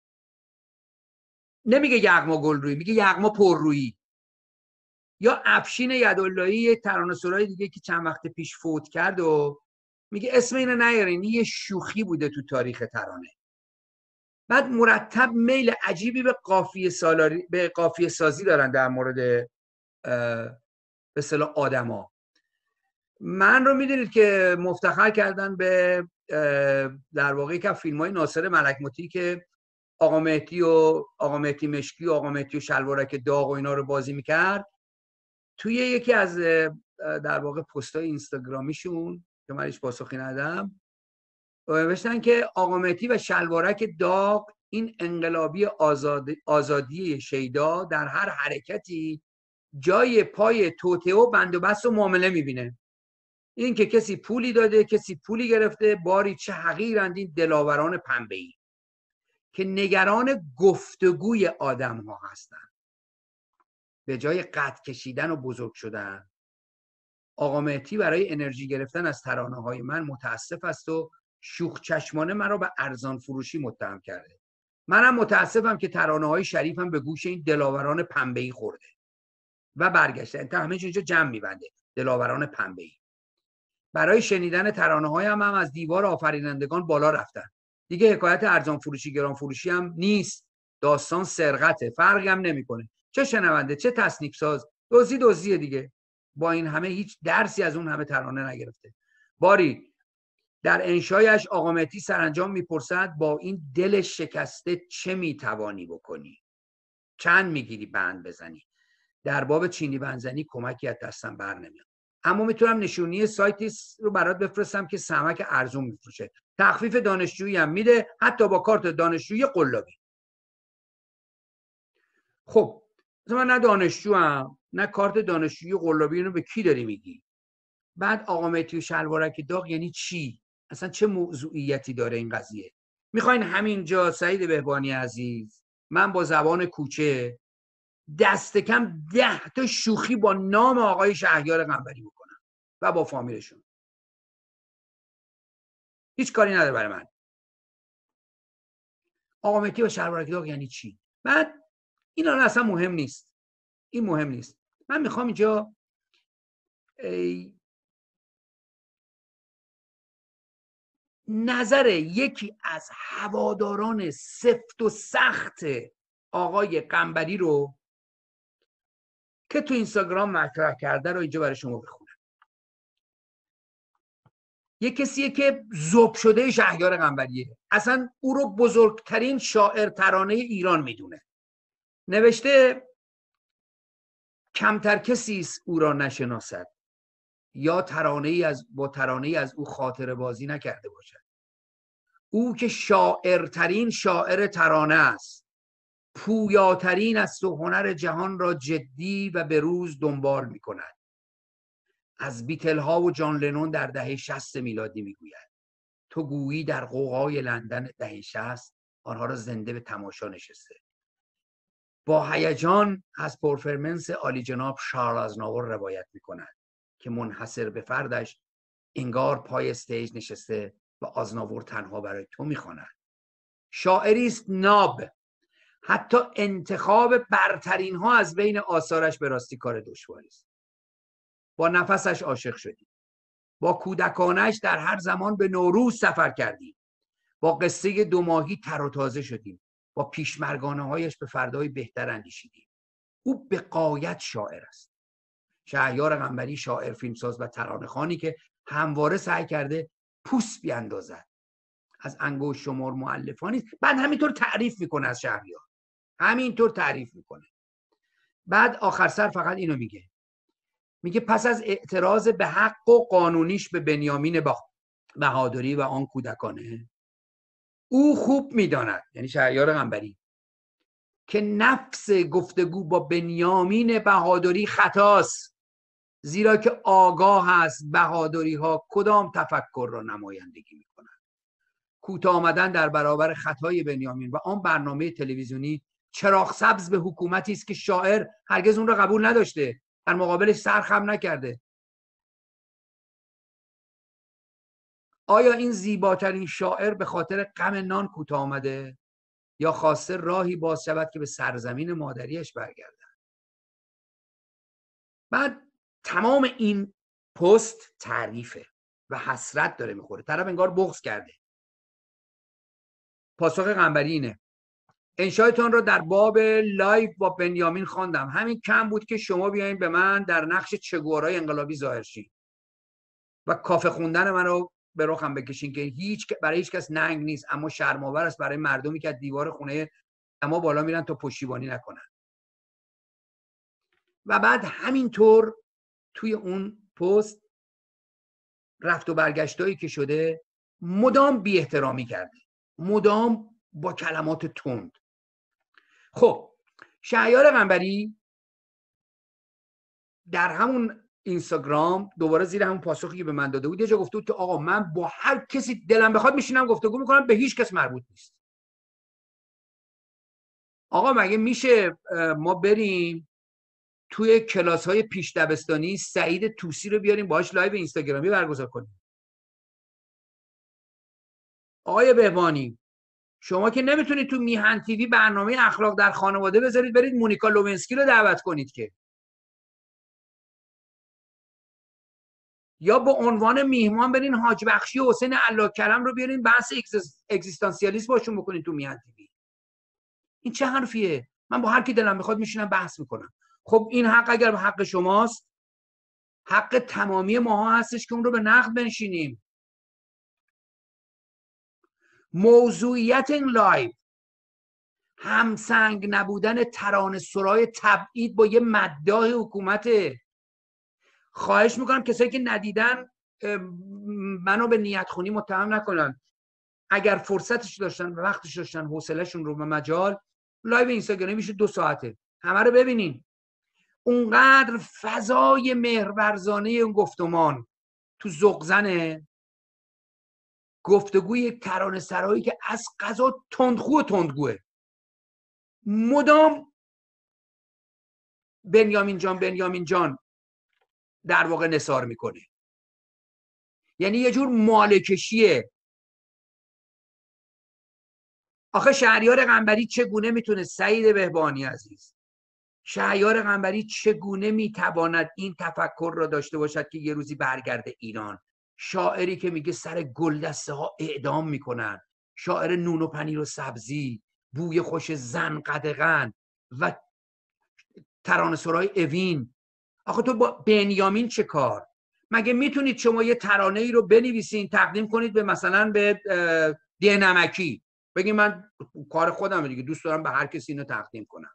نمیگه یغما گلرویی، میگه یغما پررویی. یا افشین یداللهی، یک ترانه‌سرای دیگه که چند وقت پیش فوت کرد و میگه اسم اینو نیارین، این یه شوخی بوده تو تاریخ ترانه. بعد مرتب میل عجیبی به قافیه سالاری به قافیه سازی دارن در مورد به اصطلاح آدما. من رو میدونید که مفتخر کردن به در واقع که فیلم های ناصر ملک موتی که آقا مهدی و آقا مهدی مشکی و آقا مهدی و شلوارک داغ و اینا رو بازی میکرد. توی یکی از در واقع پستای اینستاگرامیشون که من هیچ پاسخی ندادم نوشتن که آقا مهدی و شلوارک داغ این انقلابی آزاد آزادی شیدا در هر حرکتی جای پای توطئه و بند و بست و معامله میبینه. این که کسی پولی داده، کسی پولی گرفته، باری چه حقیرند این دلاوران پنبه‌ای که نگران گفتگوی آدم ها هستن به جای قد کشیدن و بزرگ شدن. آقا مهدی برای انرژی گرفتن از ترانه های من متاسف است و شوخ چشمانه من را به ارزان فروشی متهم کرده. منم متاسفم که ترانه های شریفم به گوش این دلاوران پنبه‌ای خورده و برگشته. انت همه اینجا جمع میبنده دلاوران پنبه‌ای. برای شنیدن ترانه هایم هم از دیوار آفرینندگان بالا رفتن. دیگه حکایت ارزان فروشی گران فروشی هم نیست، داستان سرقته، فرقی هم نمیکنه. چه شنونده چه تصنیف ساز، دزدی دزدیه دیگه. با این همه هیچ درسی از اون همه ترانه نگرفته. باری در انشایش آقا مهدی سرانجام میپرسد با این دل شکسته چه میتوانی بکنی؟ چند میگیری بند بزنی؟ در باب چینی بندزنی کمکی از دستم بر نمیاد. اما میتونم نشونی سایتی رو برات بفرستم که سمک ارزون میفروشه. تخفیف دانشجویی هم میده، حتی با کارت دانشجویی قلابی. خب من نه دانشجو هم نه کارت دانشجویی قلابی، اینو به کی داری میگی؟ بعد آقا مهدی و شلوارک داغ یعنی چی؟ اصلا چه موضوعیتی داره این قضیه؟ میخواین همینجا سعید بهبانی عزیز من با زبان کوچه دست کم ده تا شوخی با نام آقای شهریار قنبری بکنم و با فامیلشون. هیچ کاری نداره برای من. آقا مهدی و شلوارک داغ یعنی چی؟ بعد این اصلا مهم نیست. این مهم نیست. من میخوام اینجا نظر یکی از هواداران سفت و سخت آقای قنبری رو که تو اینستاگرام مطرح کرده رو اینجا برای شما بخونم. یه کسیه که ذوب شده شهریار قنبریه، اصلا او رو بزرگترین شاعر ترانه ایران میدونه. نوشته کمتر کسی است او را نشناسد یا ترانه ای از با ترانه ای از او خاطره بازی نکرده باشد. او که شاعرترین شاعر ترانه است، پویاترین است و هنر جهان را جدی و به روز دنبال می کند. از بیتل ها و جان لنون در دهه شصت میلادی میگوید تو گویی در قوقای لندن دهه شصت آنها را زنده به تماشا نشسته. با هیجان از پرفرمنس عالی جناب شارل آزناور روایت می کند که منحصر به فردش انگار پای استیج نشسته و آزناور تنها برای تو میخواند. شاعری است ناب، حتی انتخاب برترین ها از بین آثارش به راستی کار دشواری است. با نفسش عاشق شدیم، با کودکانش در هر زمان به نوروز سفر کردیم، با قصه دو ماهی تر و تازه شدیم، با پیشمرگانه هایش به فردای بهتر اندیشیدیم. او به غایت شاعر است. شهریار قنبری شاعر، فیلمساز و ترانه‌خوانی که همواره سعی کرده پوست بیاندازد. از انگشت شمار مؤلفانی است. بعد همینطور تعریف میکنه از شهریار، همینطور تعریف میکنه. بعد آخر سر فقط اینو میگه، میگه پس از اعتراض به حق و قانونیش به بنیامین بهادری و آن کودکانه، او خوب میداند، یعنی شهریار قنبری، که نفس گفتگو با بنیامین بهادری خطاست، زیرا که آگاه است بهادری ها کدام تفکر را نمایندگی میکنند. کوتاه آمدن در برابر خطای بنیامین و آن برنامه تلویزیونی چراغ سبز به حکومتی است که شاعر هرگز اون را قبول نداشته، در مقابلش سرخم نکرده. آیا این زیباترین شاعر به خاطر غم نان کوتاه آمده یا خواسته راهی باز شود که به سرزمین مادریش برگردد؟ بعد تمام این پست تعریفه و حسرت داره میخوره. طرف انگار بغض کرده. پاسخ قنبری اینه: انشایتان رو در باب لایو با بنیامین خواندم، همین کم بود که شما بیاین به من در نقش چگوارای انقلابی ظاهر شین و کافه خوندن منو به رخم بکشین که هیچ برای هیچ کس ننگ نیست، اما شرم‌آور است برای مردمی که از دیوار خونه اما بالا میرن تا پشتیبانی نکنن. و بعد همینطور توی اون پست رفت و برگشتایی که شده مدام بی احترامی کرده، مدام با کلمات تند. خب شهریار قنبری در همون اینستاگرام دوباره زیر همون پاسخی که به من داده بود یه جا گفته بود که آقا من با هر کسی دلم بخواد میشینم گفتگو میکنم، به هیچ کس مربوط نیست. آقا مگه میشه ما بریم توی کلاس های پیش دبستانی سعید طوسی رو بیاریم باهاش لایو اینستاگرامی برگزار کنیم؟ آقای بهبانی شما که نمیتونید تو میهن تیوی برنامه اخلاق در خانواده بذارید برید مونیکا لومنسکی رو دعوت کنید که، یا با عنوان میهمان برین حاج بخشی و حسین علاءکرم رو بیارین بحث اگزیستانسیالیسم باشون بکنین تو میهن تیوی. این چه حرفیه؟ من با هر کی دلم میخواد میشینم بحث میکنم. خب این حق اگر به حق شماست، حق تمامی ماها هستش که اون رو به نقد بنشینیم. موضوعیت این لایو همسنگ نبودن ترانه سرای تبعید با یه مداح حکومت. خواهش میکنم کسایی که ندیدن منو به نیت خونی متهم نکنن. اگر فرصتش داشتن و وقتش داشتن حوصله‌شون رو به مجال، لایو اینستاگرامی میشه دو ساعته، همه رو ببینین. اونقدر فضای مهرورزانه اون گفتمان تو ذوق‌زنه، گفتگوی ترانه سرایی که از قضا تندخو تندگوه، مدام بنیامین جان بنیامین جان در واقع نثار میکنه. یعنی یه جور مالکشیه. آخه شهریار قنبری چگونه میتونه، سعید بهبانی عزیز، شهریار قنبری چگونه میتواند این تفکر را داشته باشد که یه روزی برگرده ایران؟ شاعری که میگه سر گلدسته ها اعدام میکنن، شاعر نون و پنیر و سبزی، بوی خوش زن قدغن و ترانه سرای اوین. آخه تو با بنیامین چه کار؟ مگه میتونید شما یه ترانه ای رو بنویسین تقدیم کنید به مثلا به دی نمکی، بگید من کار خودم دیگه دوست دارم به هر کسی اینو تقدیم کنم؟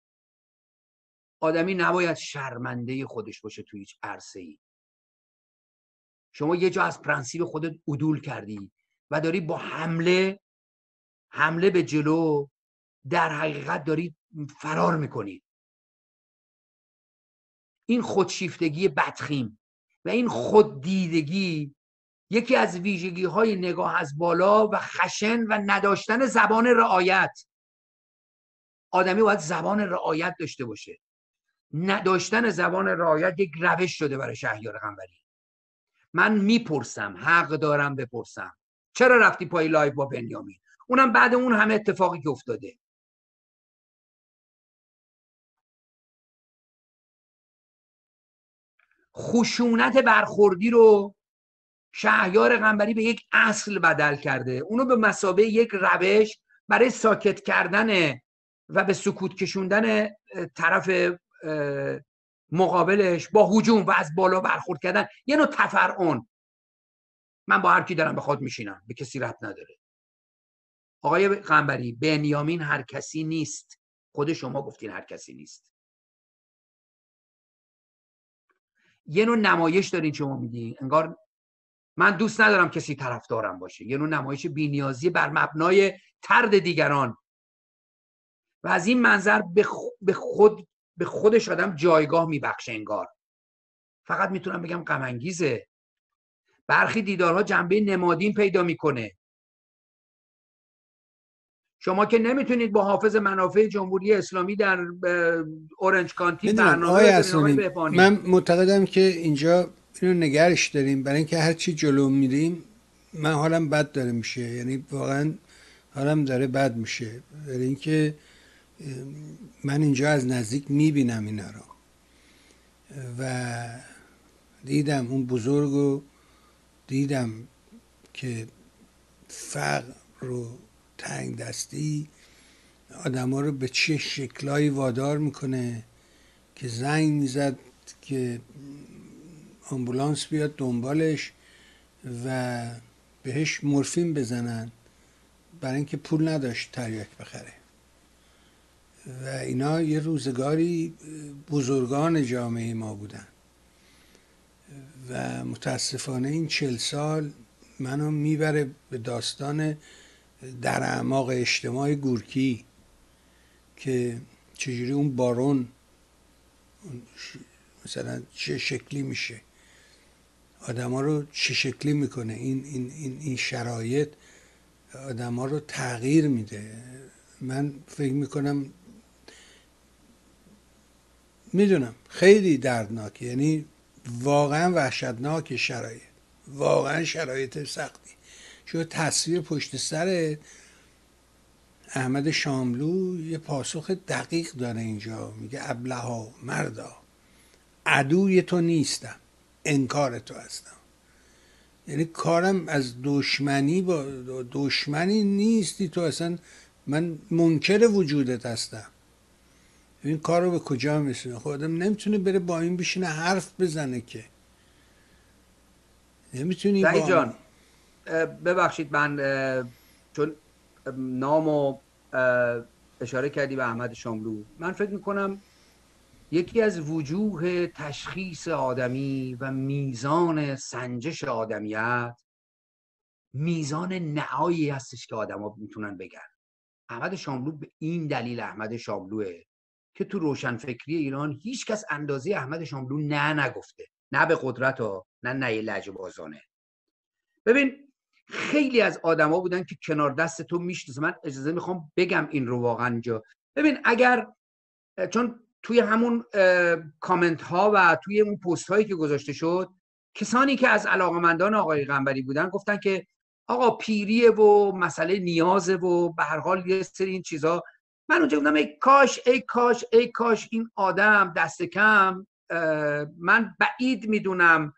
آدمی نباید شرمنده خودش باشه تو هیچ عرصه‌ای. شما یه جا از پرنسیپ خودت عدول کردی و داری با حمله حمله به جلو در حقیقت داری فرار میکنی. این خودشیفتگی بدخیم و این خوددیدگی یکی از ویژگی های نگاه از بالا و خشن و نداشتن زبان رعایت. آدمی باید زبان رعایت داشته باشه. نداشتن زبان رعایت یک روش شده برای شهریار قنبری. من میپرسم، حق دارم بپرسم، چرا رفتی پای لایو با بنیامین؟ اونم بعد اون همه اتفاقی که افتاده. خشونت برخوردی رو شهریار قنبری به یک اصل بدل کرده، اونو به مثابه یک روش برای ساکت کردن و به سکوت کشوندن طرف مقابلش با هجوم و از بالا برخورد کردن، یه نوع تفرعن. من با هر کی دارم بخواد میشینم، به کسی ربط نداره. آقای قنبری، بنیامین هر کسی نیست، خود شما گفتین هر کسی نیست. یه نوع نمایش دارین شما میدین، انگار من دوست ندارم کسی طرفدارم باشه. یه نوع نمایش بی‌نیازی بر مبنای طرد دیگران و از این منظر به خود به خودش آدم جایگاه میبخشه. انگار فقط میتونم بگم غم انگیزه. برخی دیدارها جنبه نمادین پیدا میکنه. شما که نمیتونید با حافظ منافع جمهوری اسلامی در اورنج کانتی برنامه بذارین. آقای بهبانی، من معتقدم که اینجا اینو نگرش داریم، برای اینکه هر چی جلو میریم من حالم بد داره میشه، یعنی واقعا حالم داره بد میشه، برای اینکه من اینجا از نزدیک میبینم اینا رو و دیدم اون بزرگو، دیدم که فقر رو تنگ دستی آدم ها رو به چه شکلایی وادار میکنه که زنگ میزد که آمبولانس بیاد دنبالش و بهش مورفین بزنن برای اینکه پول نداشت تریاک بخره. و اینا یه روزگاری بزرگان جامعه ما بودن و متاسفانه این چل سال منو میبره به داستان در اعماق اجتماع گورکی که چجوری اون بارون مثلا چه شکلی میشه، آدم ها رو چه شکلی میکنه، این, این, این, این شرایط آدم ها رو تغییر میده. من فکر میکنم میدونم خیلی دردناکه، یعنی واقعا وحشتناک شرایط، واقعا شرایط سختی. چون تصویر پشت سر احمد شاملو یه پاسخ دقیق داره اینجا، میگه ابلها مردا عدوی تو نیستم، انکار تو هستم. یعنی کارم از دشمنی با دشمنی نیستی تو، اصلا من منکر وجودت هستم. این کار رو به کجا میرسونه؟ خب آدم نمیتونه بره با این بشینه حرف بزنه که نمیتونی سعید با جان ببخشید من چون نامو اشاره کردی به احمد شاملو، من فکر میکنم یکی از وجوه تشخیص آدمی و میزان سنجش آدمیت میزان نهایی هستش که آدم ها میتونن بگن. احمد شاملو به این دلیل احمد شاملوه که تو روشنفکری ایران هیچ کس اندازه احمد شاملو نه نگفته، نه به قدرت ها، نه نه لجبازانه. ببین خیلی از آدما بودن که کنار دست تو میشناسن. من اجازه میخوام بگم این رو واقعا اینجا. ببین اگر چون توی همون کامنت ها و توی اون پست هایی که گذاشته شد کسانی که از علاقمندان آقای قنبری بودن گفتن که آقا پیریه و مسئله نیازه و به هر حال یه سری این چیزا. من اونجا گفتم ای کاش ای کاش ای کاش این آدم دست کم، من بعید میدونم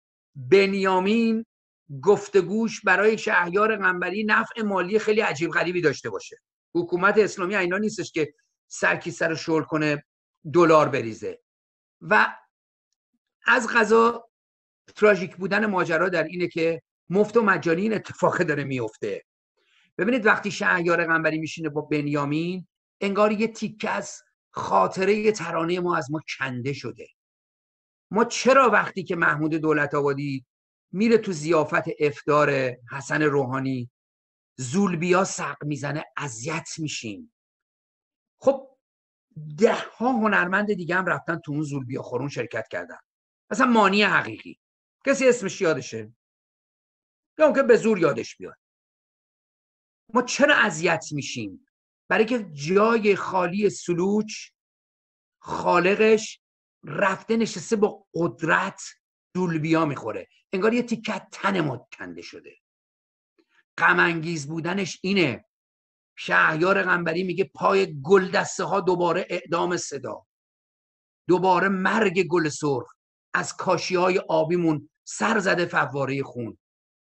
بنیامین گفتگوش برای شهریار قنبری نفع مالی خیلی عجیب غریبی داشته باشه. حکومت اسلامی اینا نیستش که سرکی سر شل کنه دلار بریزه. و از قضا تراژیک بودن ماجرا در اینه که مفت و مجانی این اتفاق داره میفته. ببینید وقتی شهریار قنبری میشینه با بنیامین انگار یه تیکه از خاطره یه ترانه ما از ما کنده شده. ما چرا وقتی که محمود دولت‌آبادی میره تو ضیافت افطار حسن روحانی زولبیا سق میزنه اذیت میشیم؟ خب ده ها هنرمند دیگه هم رفتن تو اون زولبیا خورون شرکت کردن، مثلا مانی حقیقی، کسی اسمش یادشه یا اون که به زور یادش بیاد. ما چرا اذیت میشیم؟ برای که جای خالی سلوچ خالقش رفته نشسته با قدرت زولبیا میخوره، انگار یه تیکه تن ما کنده شده. غم انگیز بودنش اینه. شهریار قنبری میگه پای گل دسته ها دوباره اعدام صدا، دوباره مرگ گل سرخ، از کاشی های آبیمون سر زده فواره خون.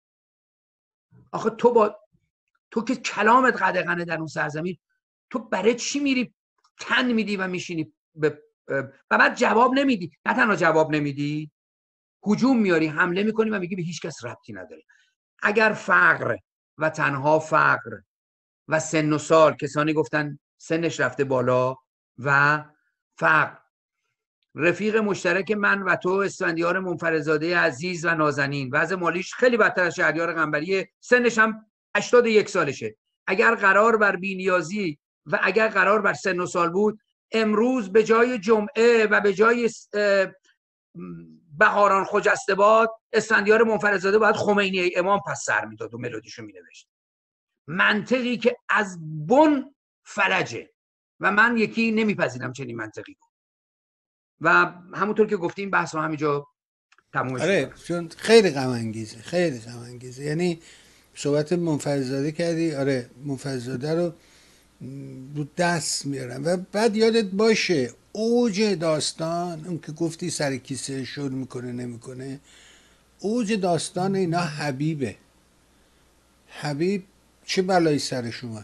آخه تو با تو که کلامت قدغنه در اون سرزمین، تو برای چی میری تن میدی و میشینی به و بعد جواب نمیدی؟ نه تنها جواب نمیدی، هجوم میاری، حمله میکنی و میگی به هیچ کس ربطی نداره. اگر فقر و تنها فقر و سن و سال، کسانی گفتن سنش رفته بالا و فقر، رفیق مشترک من و تو اسفندیار منفرزاده عزیز و نازنین وضع مالیش خیلی بدتر از شهریار قنبریه، سنش هم هشتاد و یک سالشه. اگر قرار بر بی‌نیازی و اگر قرار بر سن و سال بود، امروز به جای جمعه و به جای بهاران خجسته‌باد اسفندیار منفرزاده باید خمینی امام پس سر میداد و ملودیشو مینوشت. منطقی که از بن فلجه و من یکی نمیپذیرم چنین منطقی رو. و همونطور که گفتیم بحث رو همینجا تمومش آره کنم. چون خیلی غم انگیزه، خیلی غم انگیزه. یعنی صحبت منفرزاده کردی، آره منفرزاده رو رو دست میارن و بعد یادت باشه اوج داستان، اون که گفتی سر کیسه شل میکنه نمیکنه، اوج داستان اینا حبیبه. حبیب چه بلایی سرش اومد؟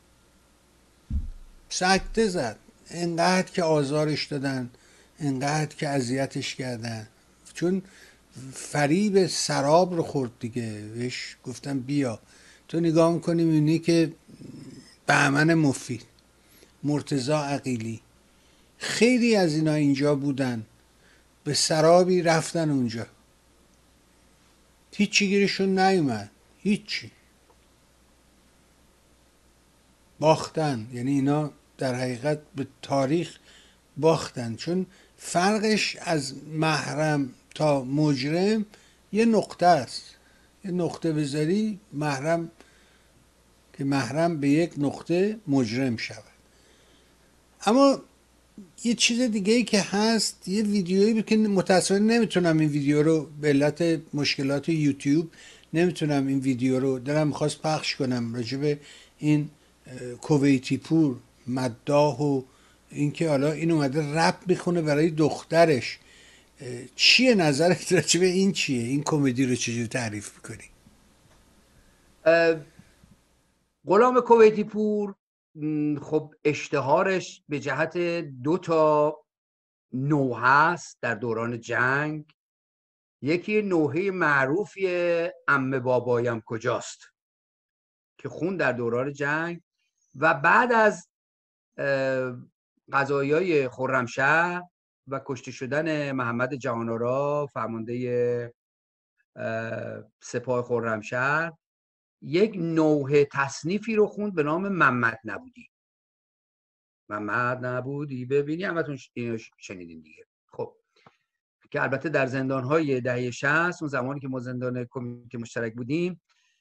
سکته زد. انقدر که آزارش دادن، انقدر که اذیتش کردن، چون فریب سراب رو خورد دیگه. بهش گفتم بیا. تو نگاه میکنی میبینی که بهمن مفید، مرتضی عقیلی، خیلی از اینا اینجا بودن، به سرابی رفتن اونجا، هیچی گیرشون نیومد، هیچی، باختن. یعنی اینا در حقیقت به تاریخ باختن، چون فرقش از محرم تا مجرم یه نقطه است. یه نقطه بذاری محرم، که محرم به یک نقطه مجرم شود. اما یه چیز دیگه ای که هست، یه ویدیویی بود که متاسفانه نمیتونم این ویدیو رو به علت مشکلات یوتیوب نمیتونم این ویدیو رو، دارم میخواست پخش کنم راجب این کویتی پور مداح و اینکه حالا این اومده رپ میخونه برای دخترش. چیه نظرت راجب این؟ چیه این کمدی رو چجوری تعریف میکنی؟ غلام کویتی پور خب اشتهارش به جهت دو تا نوحه است در دوران جنگ. یکی نوحه معروفیه عمه بابایم کجاست که خون در دوران جنگ و بعد از قضایای خرمشهر و کشته شدن محمد جهان‌آرا فرمانده سپاه خرمشهر یک نوحه تصنیفی رو خوند به نام محمد نبودی. محمد نبودی ببینی، همتون اینو شنیدین دیگه. خب که البته در زندان‌های دهه شصت، اون زمانی که ما زندان کمیته مشترک بودیم،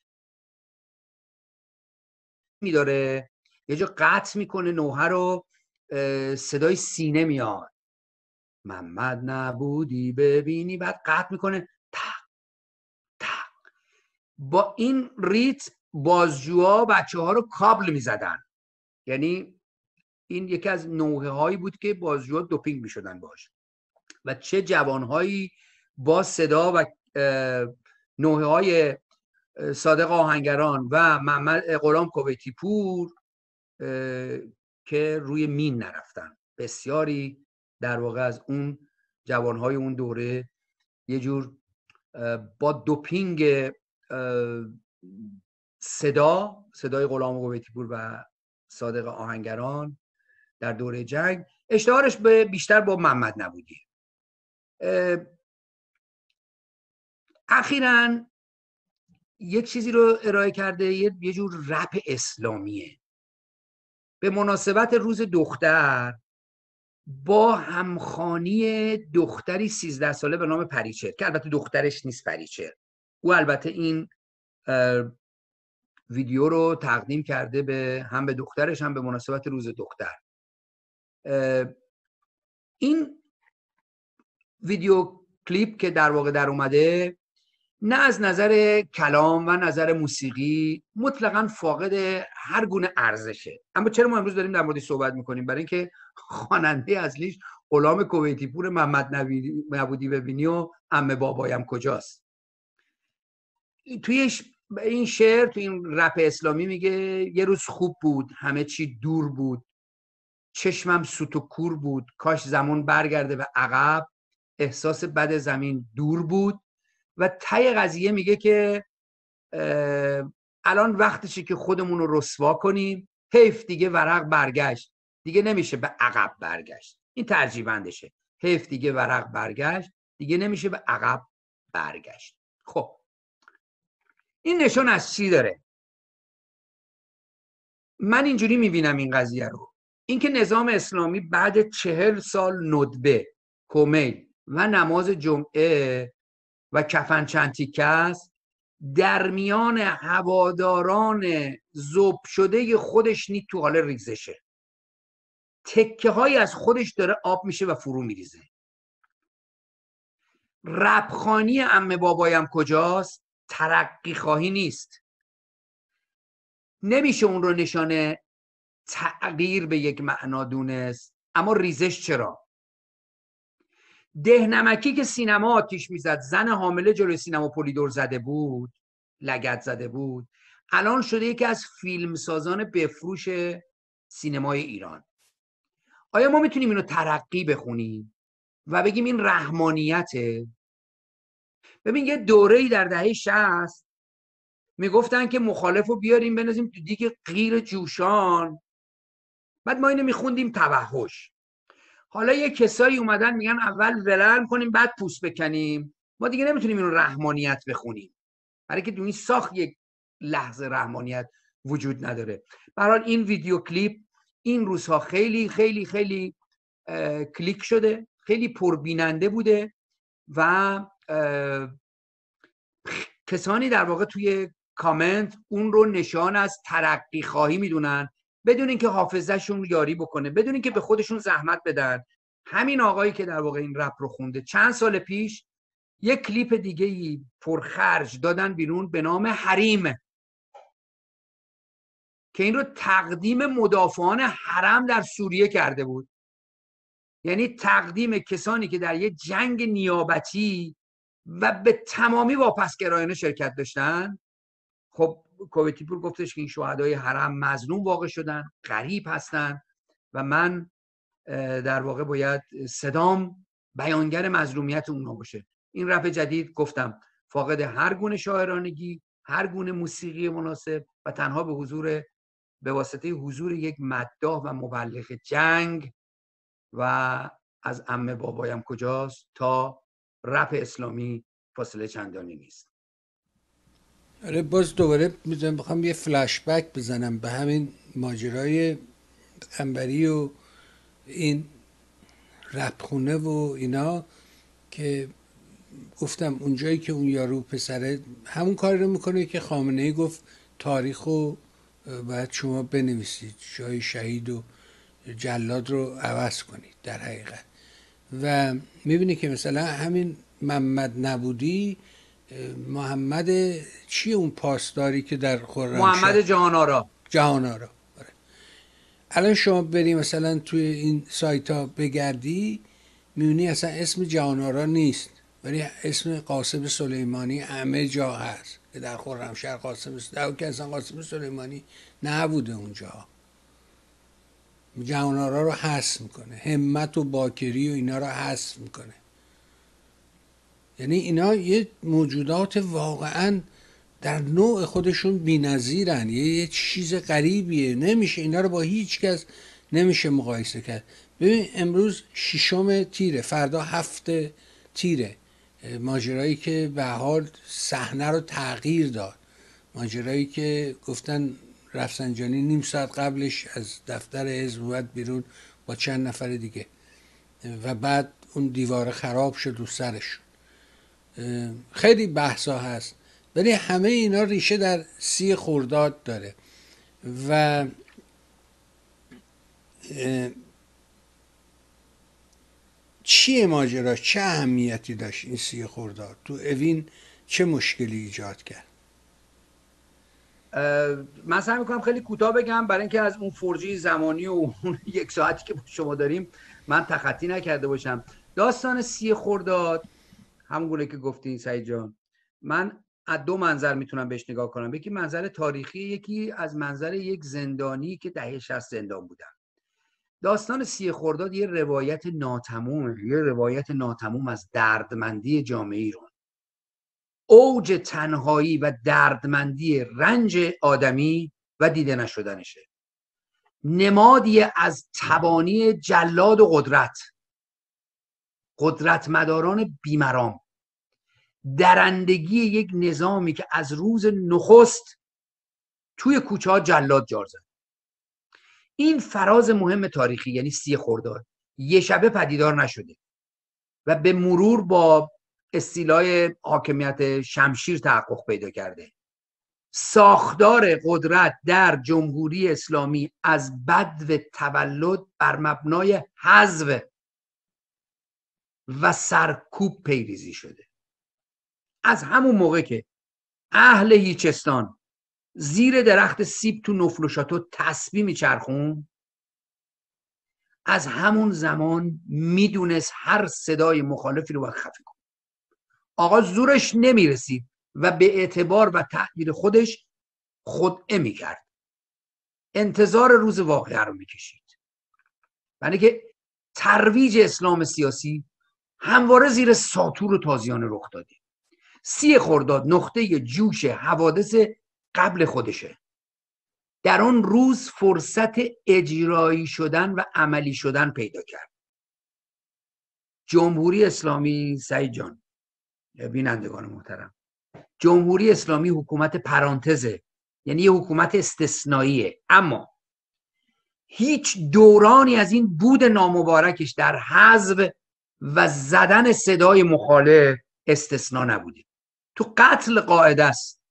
میداره یه جا قطع میکنه نوحه رو، صدای سینه میاد، محمد نبودی ببینی، بعد قطع میکنه تق تق. با این ریتم بازجوها بچه ها رو کابل میزدن. یعنی این یکی از نوحه هایی بود که بازجوها دوپینگ میشدن باش. و چه جوانهایی با صدا و نوحه های صادق آهنگران و محمد غلام کویتی پور که روی مین نرفتن. بسیاری در واقع از اون جوانهای اون دوره یه جور با دوپینگ صدا، صدای غلام کویتی پور و صادق آهنگران در دوره جنگ، اشتهارش به بیشتر با محمد نبودی. اخیراً یک چیزی رو ارائه کرده، یه جور رپ اسلامیه به مناسبت روز دختر، با همخوانی دختری سیزده ساله به نام پریچر که البته دخترش نیست پریچر. او البته این ویدیو رو تقدیم کرده به هم به دخترش هم به مناسبت روز دختر. این ویدیو کلیپ که در واقع در اومده، نه از نظر کلام و نظر موسیقی مطلقاً فاقد هر گونه ارزشه. اما چرا ما امروز داریم در موردش صحبت میکنیم؟ برای اینکه خواننده اصلیش غلام کویتی پور محمد نبودی ببینی و عمه بابایم کجاست. توی این شعر، توی این رپ اسلامی میگه یه روز خوب بود، همه چی دور بود، چشمم سوت و کور بود، کاش زمان برگرده به عقب، احساس بد زمین دور بود. و ته قضیه میگه که الان وقتشه که خودمون رو رسوا کنیم، حیف دیگه ورق برگشت، دیگه نمیشه به عقب برگشت. این ترجیبندشه، حیف دیگه ورق برگشت، دیگه نمیشه به عقب برگشت. خب این نشون از چی داره؟ من اینجوری میبینم این قضیه رو، اینکه نظام اسلامی بعد چهل سال ندبه، کمیل و نماز جمعه و کفن چند تیکه است، در میان هواداران ذوب شده خودش نی تو حال ریزشه. تکه های از خودش داره آب میشه و فرو میریزه. ربخانی عمه بابایم کجاست؟ ترقی خواهی نیست. نمیشه اون رو نشانه تغییر به یک معنا دونست. اما ریزش چرا؟ دهنمکی که سینما آتیش میزد، زن حامله جلوی سینما پلیدور زده بود، لگد زده بود، الان شده یکی از فیلمسازان بفروش سینمای ایران. آیا ما میتونیم اینو ترقی بخونیم و بگیم این رحمانیته؟ ببین یه دوره‌ای در دهه شصت میگفتن که مخالف رو بیاریم بنازیم تو دیگه غیر جوشان، بعد ما اینو میخوندیم توحش. حالا یه کسایی اومدن میگن اول ولرم کنیم بعد پوست بکنیم. ما دیگه نمیتونیم اینو رحمانیت بخونیم، برای که تو این ساخت یک لحظه رحمانیت وجود نداره. به هر حال این ویدیو کلیپ این روزها خیلی خیلی خیلی کلیک شده، خیلی پربیننده بوده و کسانی در واقع توی کامنت اون رو نشان از ترقی خواهی میدونن، بدون اینکه حافظه‌شون یاری بکنه، بدون اینکه به خودشون زحمت بدن. همین آقایی که در واقع این رپ رو خونده چند سال پیش یک کلیپ دیگه ای پرخرج دادن بیرون به نام حریم که این رو تقدیم مدافعان حرم در سوریه کرده بود. یعنی تقدیم کسانی که در یه جنگ نیابتی و به تمامی واپسگرایانه شرکت داشتن. خب کویتی پور گفتش که این شهدای حرم مظلوم واقع شدن، غریب هستن و من در واقع باید صدام بیانگر مظلومیت اونها باشه. این رپ جدید گفتم فاقد هر گونه شاعرانگی، هر گونه موسیقی مناسب و تنها به حضور به واسطه حضور یک مداح و مبلغ جنگ و از عمه بابایم کجاست تا رپ اسلامی فاصله چندانی نیست. آره باز دوباره میذارم بخوام یه فلش بک بزنم به همین ماجرای انبری و این رپ خونه و اینا که گفتم اونجایی که اون یارو پسره همون کار رو میکنه که خامنه ای گفت تاریخ رو باید شما بنویسید، جای شهید و جلاد رو عوض کنید در حقیقت. و میبینی که مثلا همین محمد نبودی، محمد چیه اون پاسداری که در خرمشهر، محمد جهان‌آرا جهان‌آرا آره. الان شما بری مثلا توی این سایت ها بگردی میبینی اصلا اسم جهان‌آرا نیست، ولی اسم قاسم سلیمانی همه جا هست که در خرمشهر قاسم در که اصلا قاسم سلیمانی نبوده اونجا. جهان‌آرا رو حذف میکنه، همت و باکری و اینا رو حذف میکنه. یعنی اینا یه موجودات واقعا در نوع خودشون بی‌نظیرن، یه, یه چیز غریبیه، نمیشه اینا رو با هیچ کس نمیشه مقایسه کرد. ببین امروز ششم تیره، فردا هفت تیره، ماجرایی که به حال صحنه رو تغییر داد، ماجرایی که گفتن رفسنجانی نیم ساعت قبلش از دفتر حزب اومد بیرون با چند نفر دیگه و بعد اون دیوار خراب شد و سرشون. خیلی بحثا هست ولی همه اینا ریشه در سی خرداد داره و چیه ماجراش، چه اهمیتی داشت این سی خرداد تو اوین، چه مشکلی ایجاد کرد؟ من سعی میکنم خیلی کوتاه بگم برای اینکه از اون فرجی زمانی و اون یک ساعتی که با شما داریم من تخطی نکرده باشم. داستان سی خرداد همون گونه که گفتین سعید جان، من از دو منظر میتونم بهش نگاه کنم. یکی منظر تاریخی، یکی از منظر یک زندانی که دهه شصت زندان بودن. داستان سی خرداد یه روایت ناتمومه، یه روایت ناتموم از دردمندی جامعه ایران، اوج تنهایی و دردمندی رنج آدمی و دیده نشدنشه، نمادی از تبانی جلاد و قدرت، قدرت مداران بیمرام، درندگی یک نظامی که از روز نخست توی کوچه ها جلاد جار زد. این فراز مهم تاریخی یعنی سی خرداد یه شبه پدیدار نشده و به مرور با اصطلاح حاکمیت شمشیر تحقق پیدا کرده. ساختار قدرت در جمهوری اسلامی از بدو تولد بر مبنای حذف و سرکوب پیریزی شده. از همون موقع که اهل هیچستان زیر درخت سیب تو نفل و شاتو تسبیح میچرخون، از همون زمان میدونست هر صدای مخالفی رو باید خفه کن. آقا زورش نمیرسید و به اعتبار و تقدیر خودش خدعه میکرد، انتظار روز واقعه رو میکشید. یعنی که ترویج اسلام سیاسی همواره زیر ساطور و تازیانه رخ داده. سی خرداد نقطه جوش حوادث قبل خودشه. در اون روز فرصت اجرایی شدن و عملی شدن پیدا کرد. جمهوری اسلامی، سعید جان، بینندگان محترم، جمهوری اسلامی حکومت پرانتزه، یعنی یه حکومت استثنائیه، اما هیچ دورانی از این بود نامبارکش در حذف و زدن صدای مخالف استثنا نبوده. تو قتل قاعده است.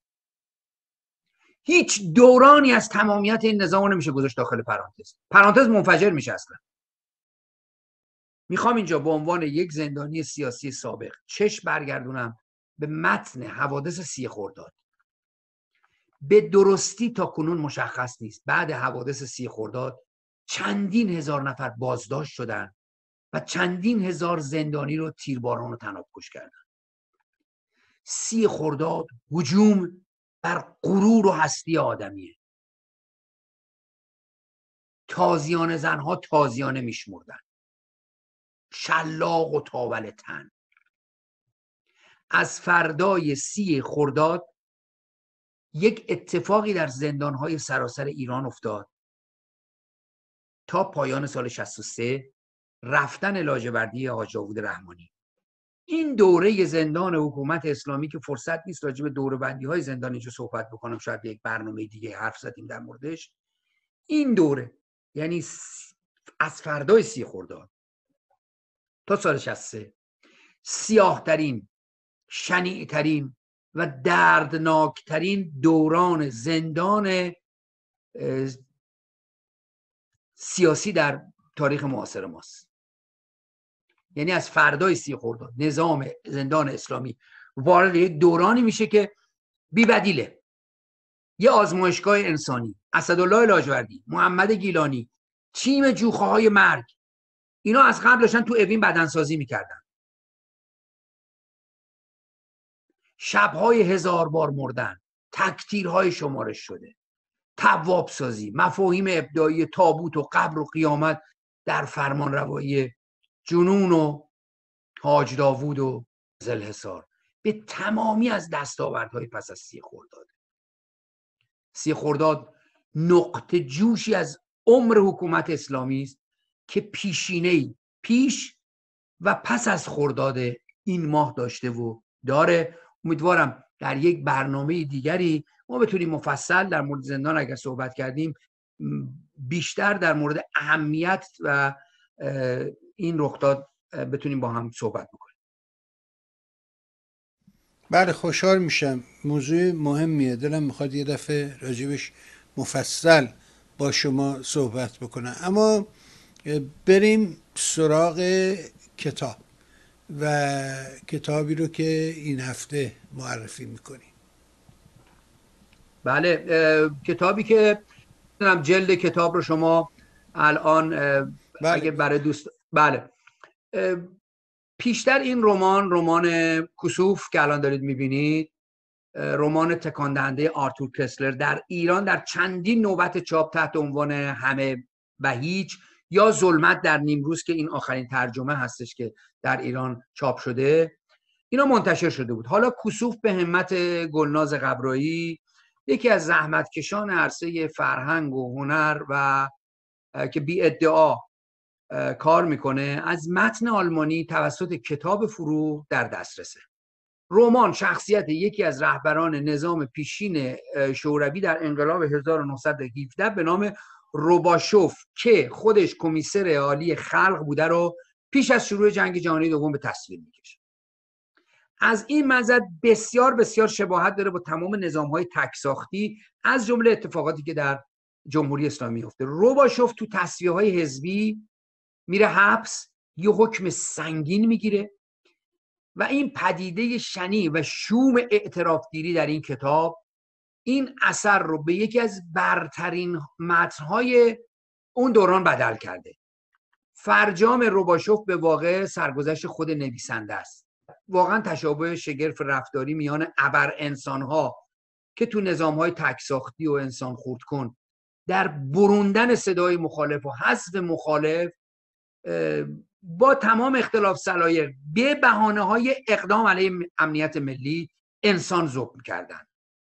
هیچ دورانی از تمامیت این نظام نمیشه گذاشت داخل پرانتز. پرانتز منفجر میشه اصلا. میخوام اینجا به عنوان یک زندانی سیاسی سابق چشم برگردونم به متن حوادث سی خرداد. به درستی تا کنون مشخص نیست بعد حوادث سی خرداد چندین هزار نفر بازداشت شدن و چندین هزار زندانی رو تیرباران و طناب کش کردن. سی خرداد هجوم بر غرور و هستی آدمیه. تازیانه زنها تازیانه میشمردن، شلاق و تاول تن. از فردای سی خرداد یک اتفاقی در زندانهای سراسر ایران افتاد. تا پایان سال شصت و سه رفتن لاجوردی حاج داوود رحمانی. این دوره زندان حکومت اسلامی که فرصت نیست راجع به دوره‌بندی های زندان اینجا صحبت بکنم، شاید یک برنامه دیگه حرف زدیم در موردش. این دوره یعنی از فردای سی خرداد تا سال شصت و سه سیاه‌ترین، شنیع‌ترین و دردناکترین دوران زندان سیاسی در تاریخ معاصر ماست. یعنی از فردای سی خرداد نظام زندان اسلامی وارد یک دورانی میشه که بی بدیله. یه آزمایشگاه انسانی. اسدالله لاجوردی، محمد گیلانی، تیم جوخه های مرگ، اینا از قبل داشتن تو اوین بدنسازی میکردن. شبهای هزار بار مردن، تکتیرهای شمارش شده، تواب سازی، مفاهیم ابداعی تابوت و قبر و قیامت در فرمان روایی جنون و حاج داوود و ذوالحصار به تمامی از دستاوردهای پس از سی خرداد. سی خرداد نقطه جوشی از عمر حکومت اسلامی است که پیشینه‌ای پیش و پس از خرداد این ماه داشته و داره. امیدوارم در یک برنامه دیگری ما بتونیم مفصل در مورد زندان اگر صحبت کردیم بیشتر در مورد اهمیت و این رخداد بتونیم با هم صحبت بکنیم. بله، خوشحال میشم. موضوع مهمیه، دلم میخواد یه دفعه راجبش مفصل با شما صحبت بکنم. اما بریم سراغ کتاب و کتابی رو که این هفته معرفی میکنیم. بله، کتابی که جلد کتاب رو شما الان بله. اگه برای دوست بله پیشتر این رمان رمان کسوف که الان دارید میبینید، رمان تکان دهنده آرتور کرسلر در ایران در چندین نوبت چاپ تحت عنوان همه و هیچ یا ظلمت در نیمروز که این آخرین ترجمه هستش که در ایران چاپ شده، اینا منتشر شده بود. حالا کسوف به همت گلناز قبرایی، یکی از زحمتکشان عرصه فرهنگ و هنر و که بی ادعا کار میکنه، از متن آلمانی توسط کتاب فروغ در دسترسه. رمان شخصیت یکی از رهبران نظام پیشین شوروی در انقلاب هزار و نهصد و هفده به نام روباشوف که خودش کمیسر عالی خلق بوده رو پیش از شروع جنگ جهانی دوم به تصویر میکشه. از این مزد بسیار بسیار شباهت داره با تمام نظام‌های تکساختی، از جمله اتفاقاتی که در جمهوری اسلامی افته. روباشوف تو تصفیه‌های حزبی میره حبس، یه حکم سنگین میگیره و این پدیده شنی و شوم اعترافگیری در این کتاب این اثر رو به یکی از برترین متن‌های اون دوران بدل کرده. فرجام روباشوف به واقع سرگذشت خود نویسنده است. واقعا تشابه شگرف رفتاری میان ابر انسان‌ها که تو نظام‌های تکساختی و انسان خورد کن در بروندن صدای مخالف و حذف مخالف با تمام اختلاف صلاحیت به بهانه‌های اقدام علیه امنیت ملی انسان ذوب کردن.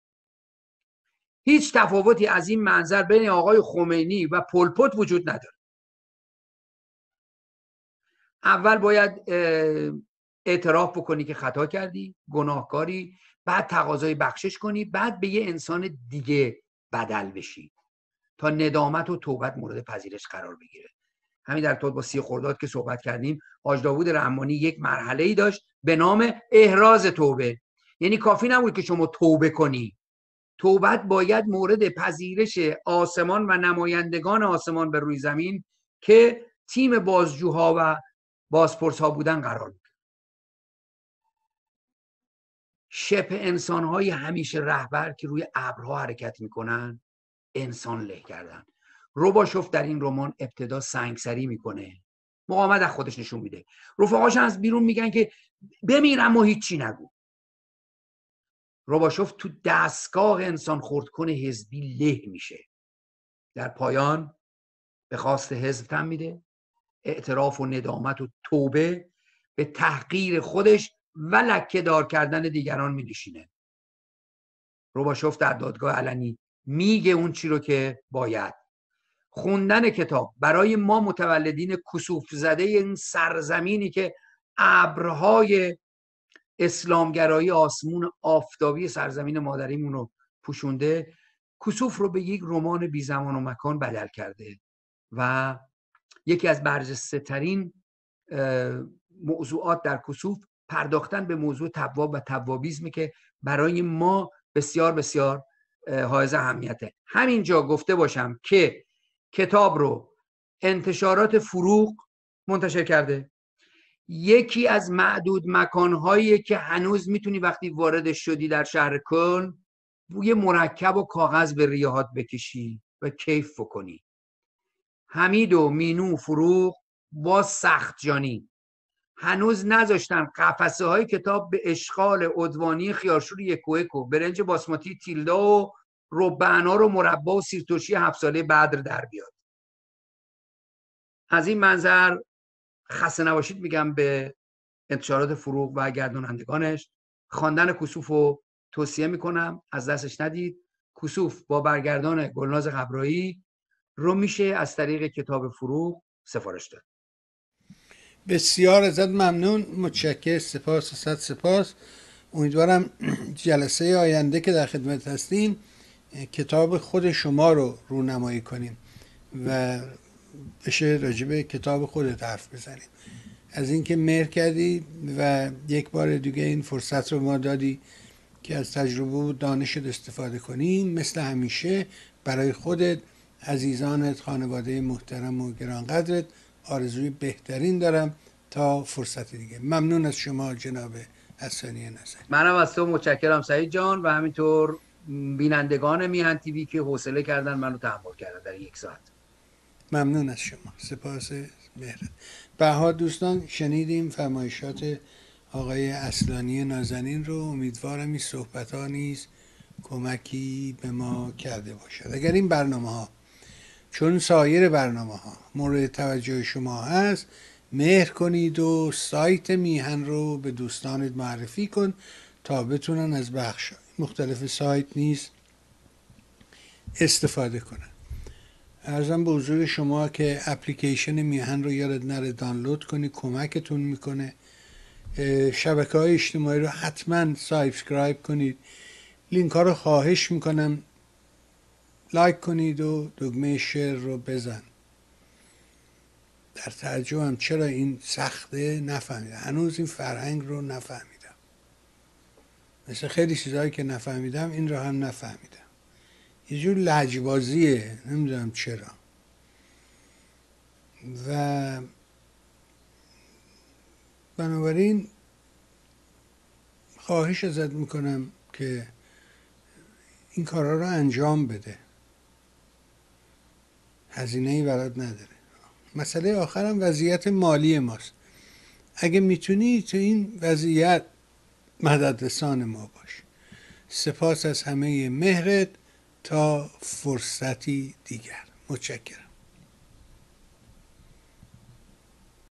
هیچ تفاوتی از این منظر بین آقای خمینی و پل پت وجود نداره. اول باید اعتراف بکنی که خطا کردی، گناهکاری، بعد تقاضای بخشش کنی، بعد به یه انسان دیگه بدل بشی تا ندامت و توبت مورد پذیرش قرار بگیره. همین در ارتباط با سی خرداد که صحبت کردیم، حاج داوود رحمانی یک مرحله‌ای داشت به نام احراز توبه. یعنی کافی نبود که شما توبه کنی، توبت باید مورد پذیرش آسمان و نمایندگان آسمان بر روی زمین که تیم بازجوها و بازپرس‌ها بودن قرار بگیره. شبه انسان‌های همیشه رهبر که روی ابرها حرکت میکنن انسان له کردن. روباشوف در این رمان ابتدا سنگسری میکنه، مقاومت از خودش نشون میده، رفقاش از بیرون میگن که بمیرم و هیچی نگو. روباشوف تو دستگاه انسان خردکن حزبی له میشه. در پایان به خواست حزب تن میده، اعتراف و ندامت و توبه به تحقیر خودش و لکه دار کردن دیگران می‌نشینه. روباشوف در دادگاه علنی میگه اون چی رو که باید. خوندن کتاب برای ما متولدین کسوف زده این سرزمینی که ابرهای اسلامگرایی آسمون آفتابی سرزمین مادریمون رو پوشونده، کسوف رو به یک رمان بی زمان و مکان بدل کرده و یکی از برجسته ترین موضوعات در کسوف پرداختن به موضوع تواب و توابیزمی که برای ما بسیار بسیار حائز اهمیته. همینجا گفته باشم که کتاب رو انتشارات فروغ منتشر کرده. یکی از معدود مکانهایی که هنوز میتونی وقتی وارد شدی در شهر کلن یه مرکب و کاغذ به ریهات بکشی و کیف بکنی. حمید و مینو فروغ با سخت جانی هنوز نذاشتن قفسه های کتاب به اشغال عدوانی خیارشور یک و یک و برنج باسماتی تیلدا و رب انار و مربا و سیرترشی هفت ساله بدر در بیاد. از این منظر خسته نباشید میگم به انتشارات فروغ و گردانندگانش. خواندن کسوف رو توصیه میکنم، از دستش ندید. کسوف با برگردان گلناز قبرایی رو میشه از طریق کتاب فروغ سفارش داد. بسیار ازت ممنون، متشکرم، سپاس، صد سپاس. امیدوارم جلسه آینده که در خدمت هستیم کتاب خود شما رو رونمایی کنیم و بشه راجع به کتاب خودت حرف بزنیم. از اینکه مهر کردی و یک بار دیگه این فرصت رو ما دادی که از تجربه و دانشت استفاده کنیم. مثل همیشه برای خودت، عزیزانت، خانواده محترم و گرانقدرت آرزوی بهترین دارم تا فرصت دیگه. ممنون از شما جناب حسانی نظری. منم از تو متشکرم سعید جان و همینطور بینندگان میهن تیوی که حوصله کردن منو تحمل کردن در یک ساعت. ممنون از شما، سپاس مهرت. بها دوستان، شنیدیم فرمایشات آقای اصلانی نازنین رو. امیدوارم این صحبت ها نیز کمکی به ما کرده باشد. اگر این برنامه ها چون سایر برنامه ها مورد توجه شما هست، مهر کنید و سایت میهن رو به دوستانت معرفی کن تا بتونن از بخش مختلف سایت نیز استفاده کنن. عرضم به حضور شما که اپلیکیشن میهن رو یادت نره دانلود کنی، کمکتون میکنه. شبکه های اجتماعی رو حتما سابسکرایب کنید. لینک ها رو خواهش میکنم لایک کنید و دکمه شیر رو بزن. در تعجبم چرا این سخته نفهمیدم، هنوز این فرهنگ رو نفهمیدم. مثل خیلی چیزهایی که نفهمیدم این رو هم نفهمیدم. یه جور لجبازیه، نمیدونم چرا. و بنابراین خواهش ازت میکنم که این کارا رو انجام بده. هزینه‌ای برات نداره. مسئله آخرم وضعیت مالی ماست. اگه میتونی تو این وضعیت مددرسان ما باش. سپاس از همه مهرت. تا فرصتی دیگر. متشکرم.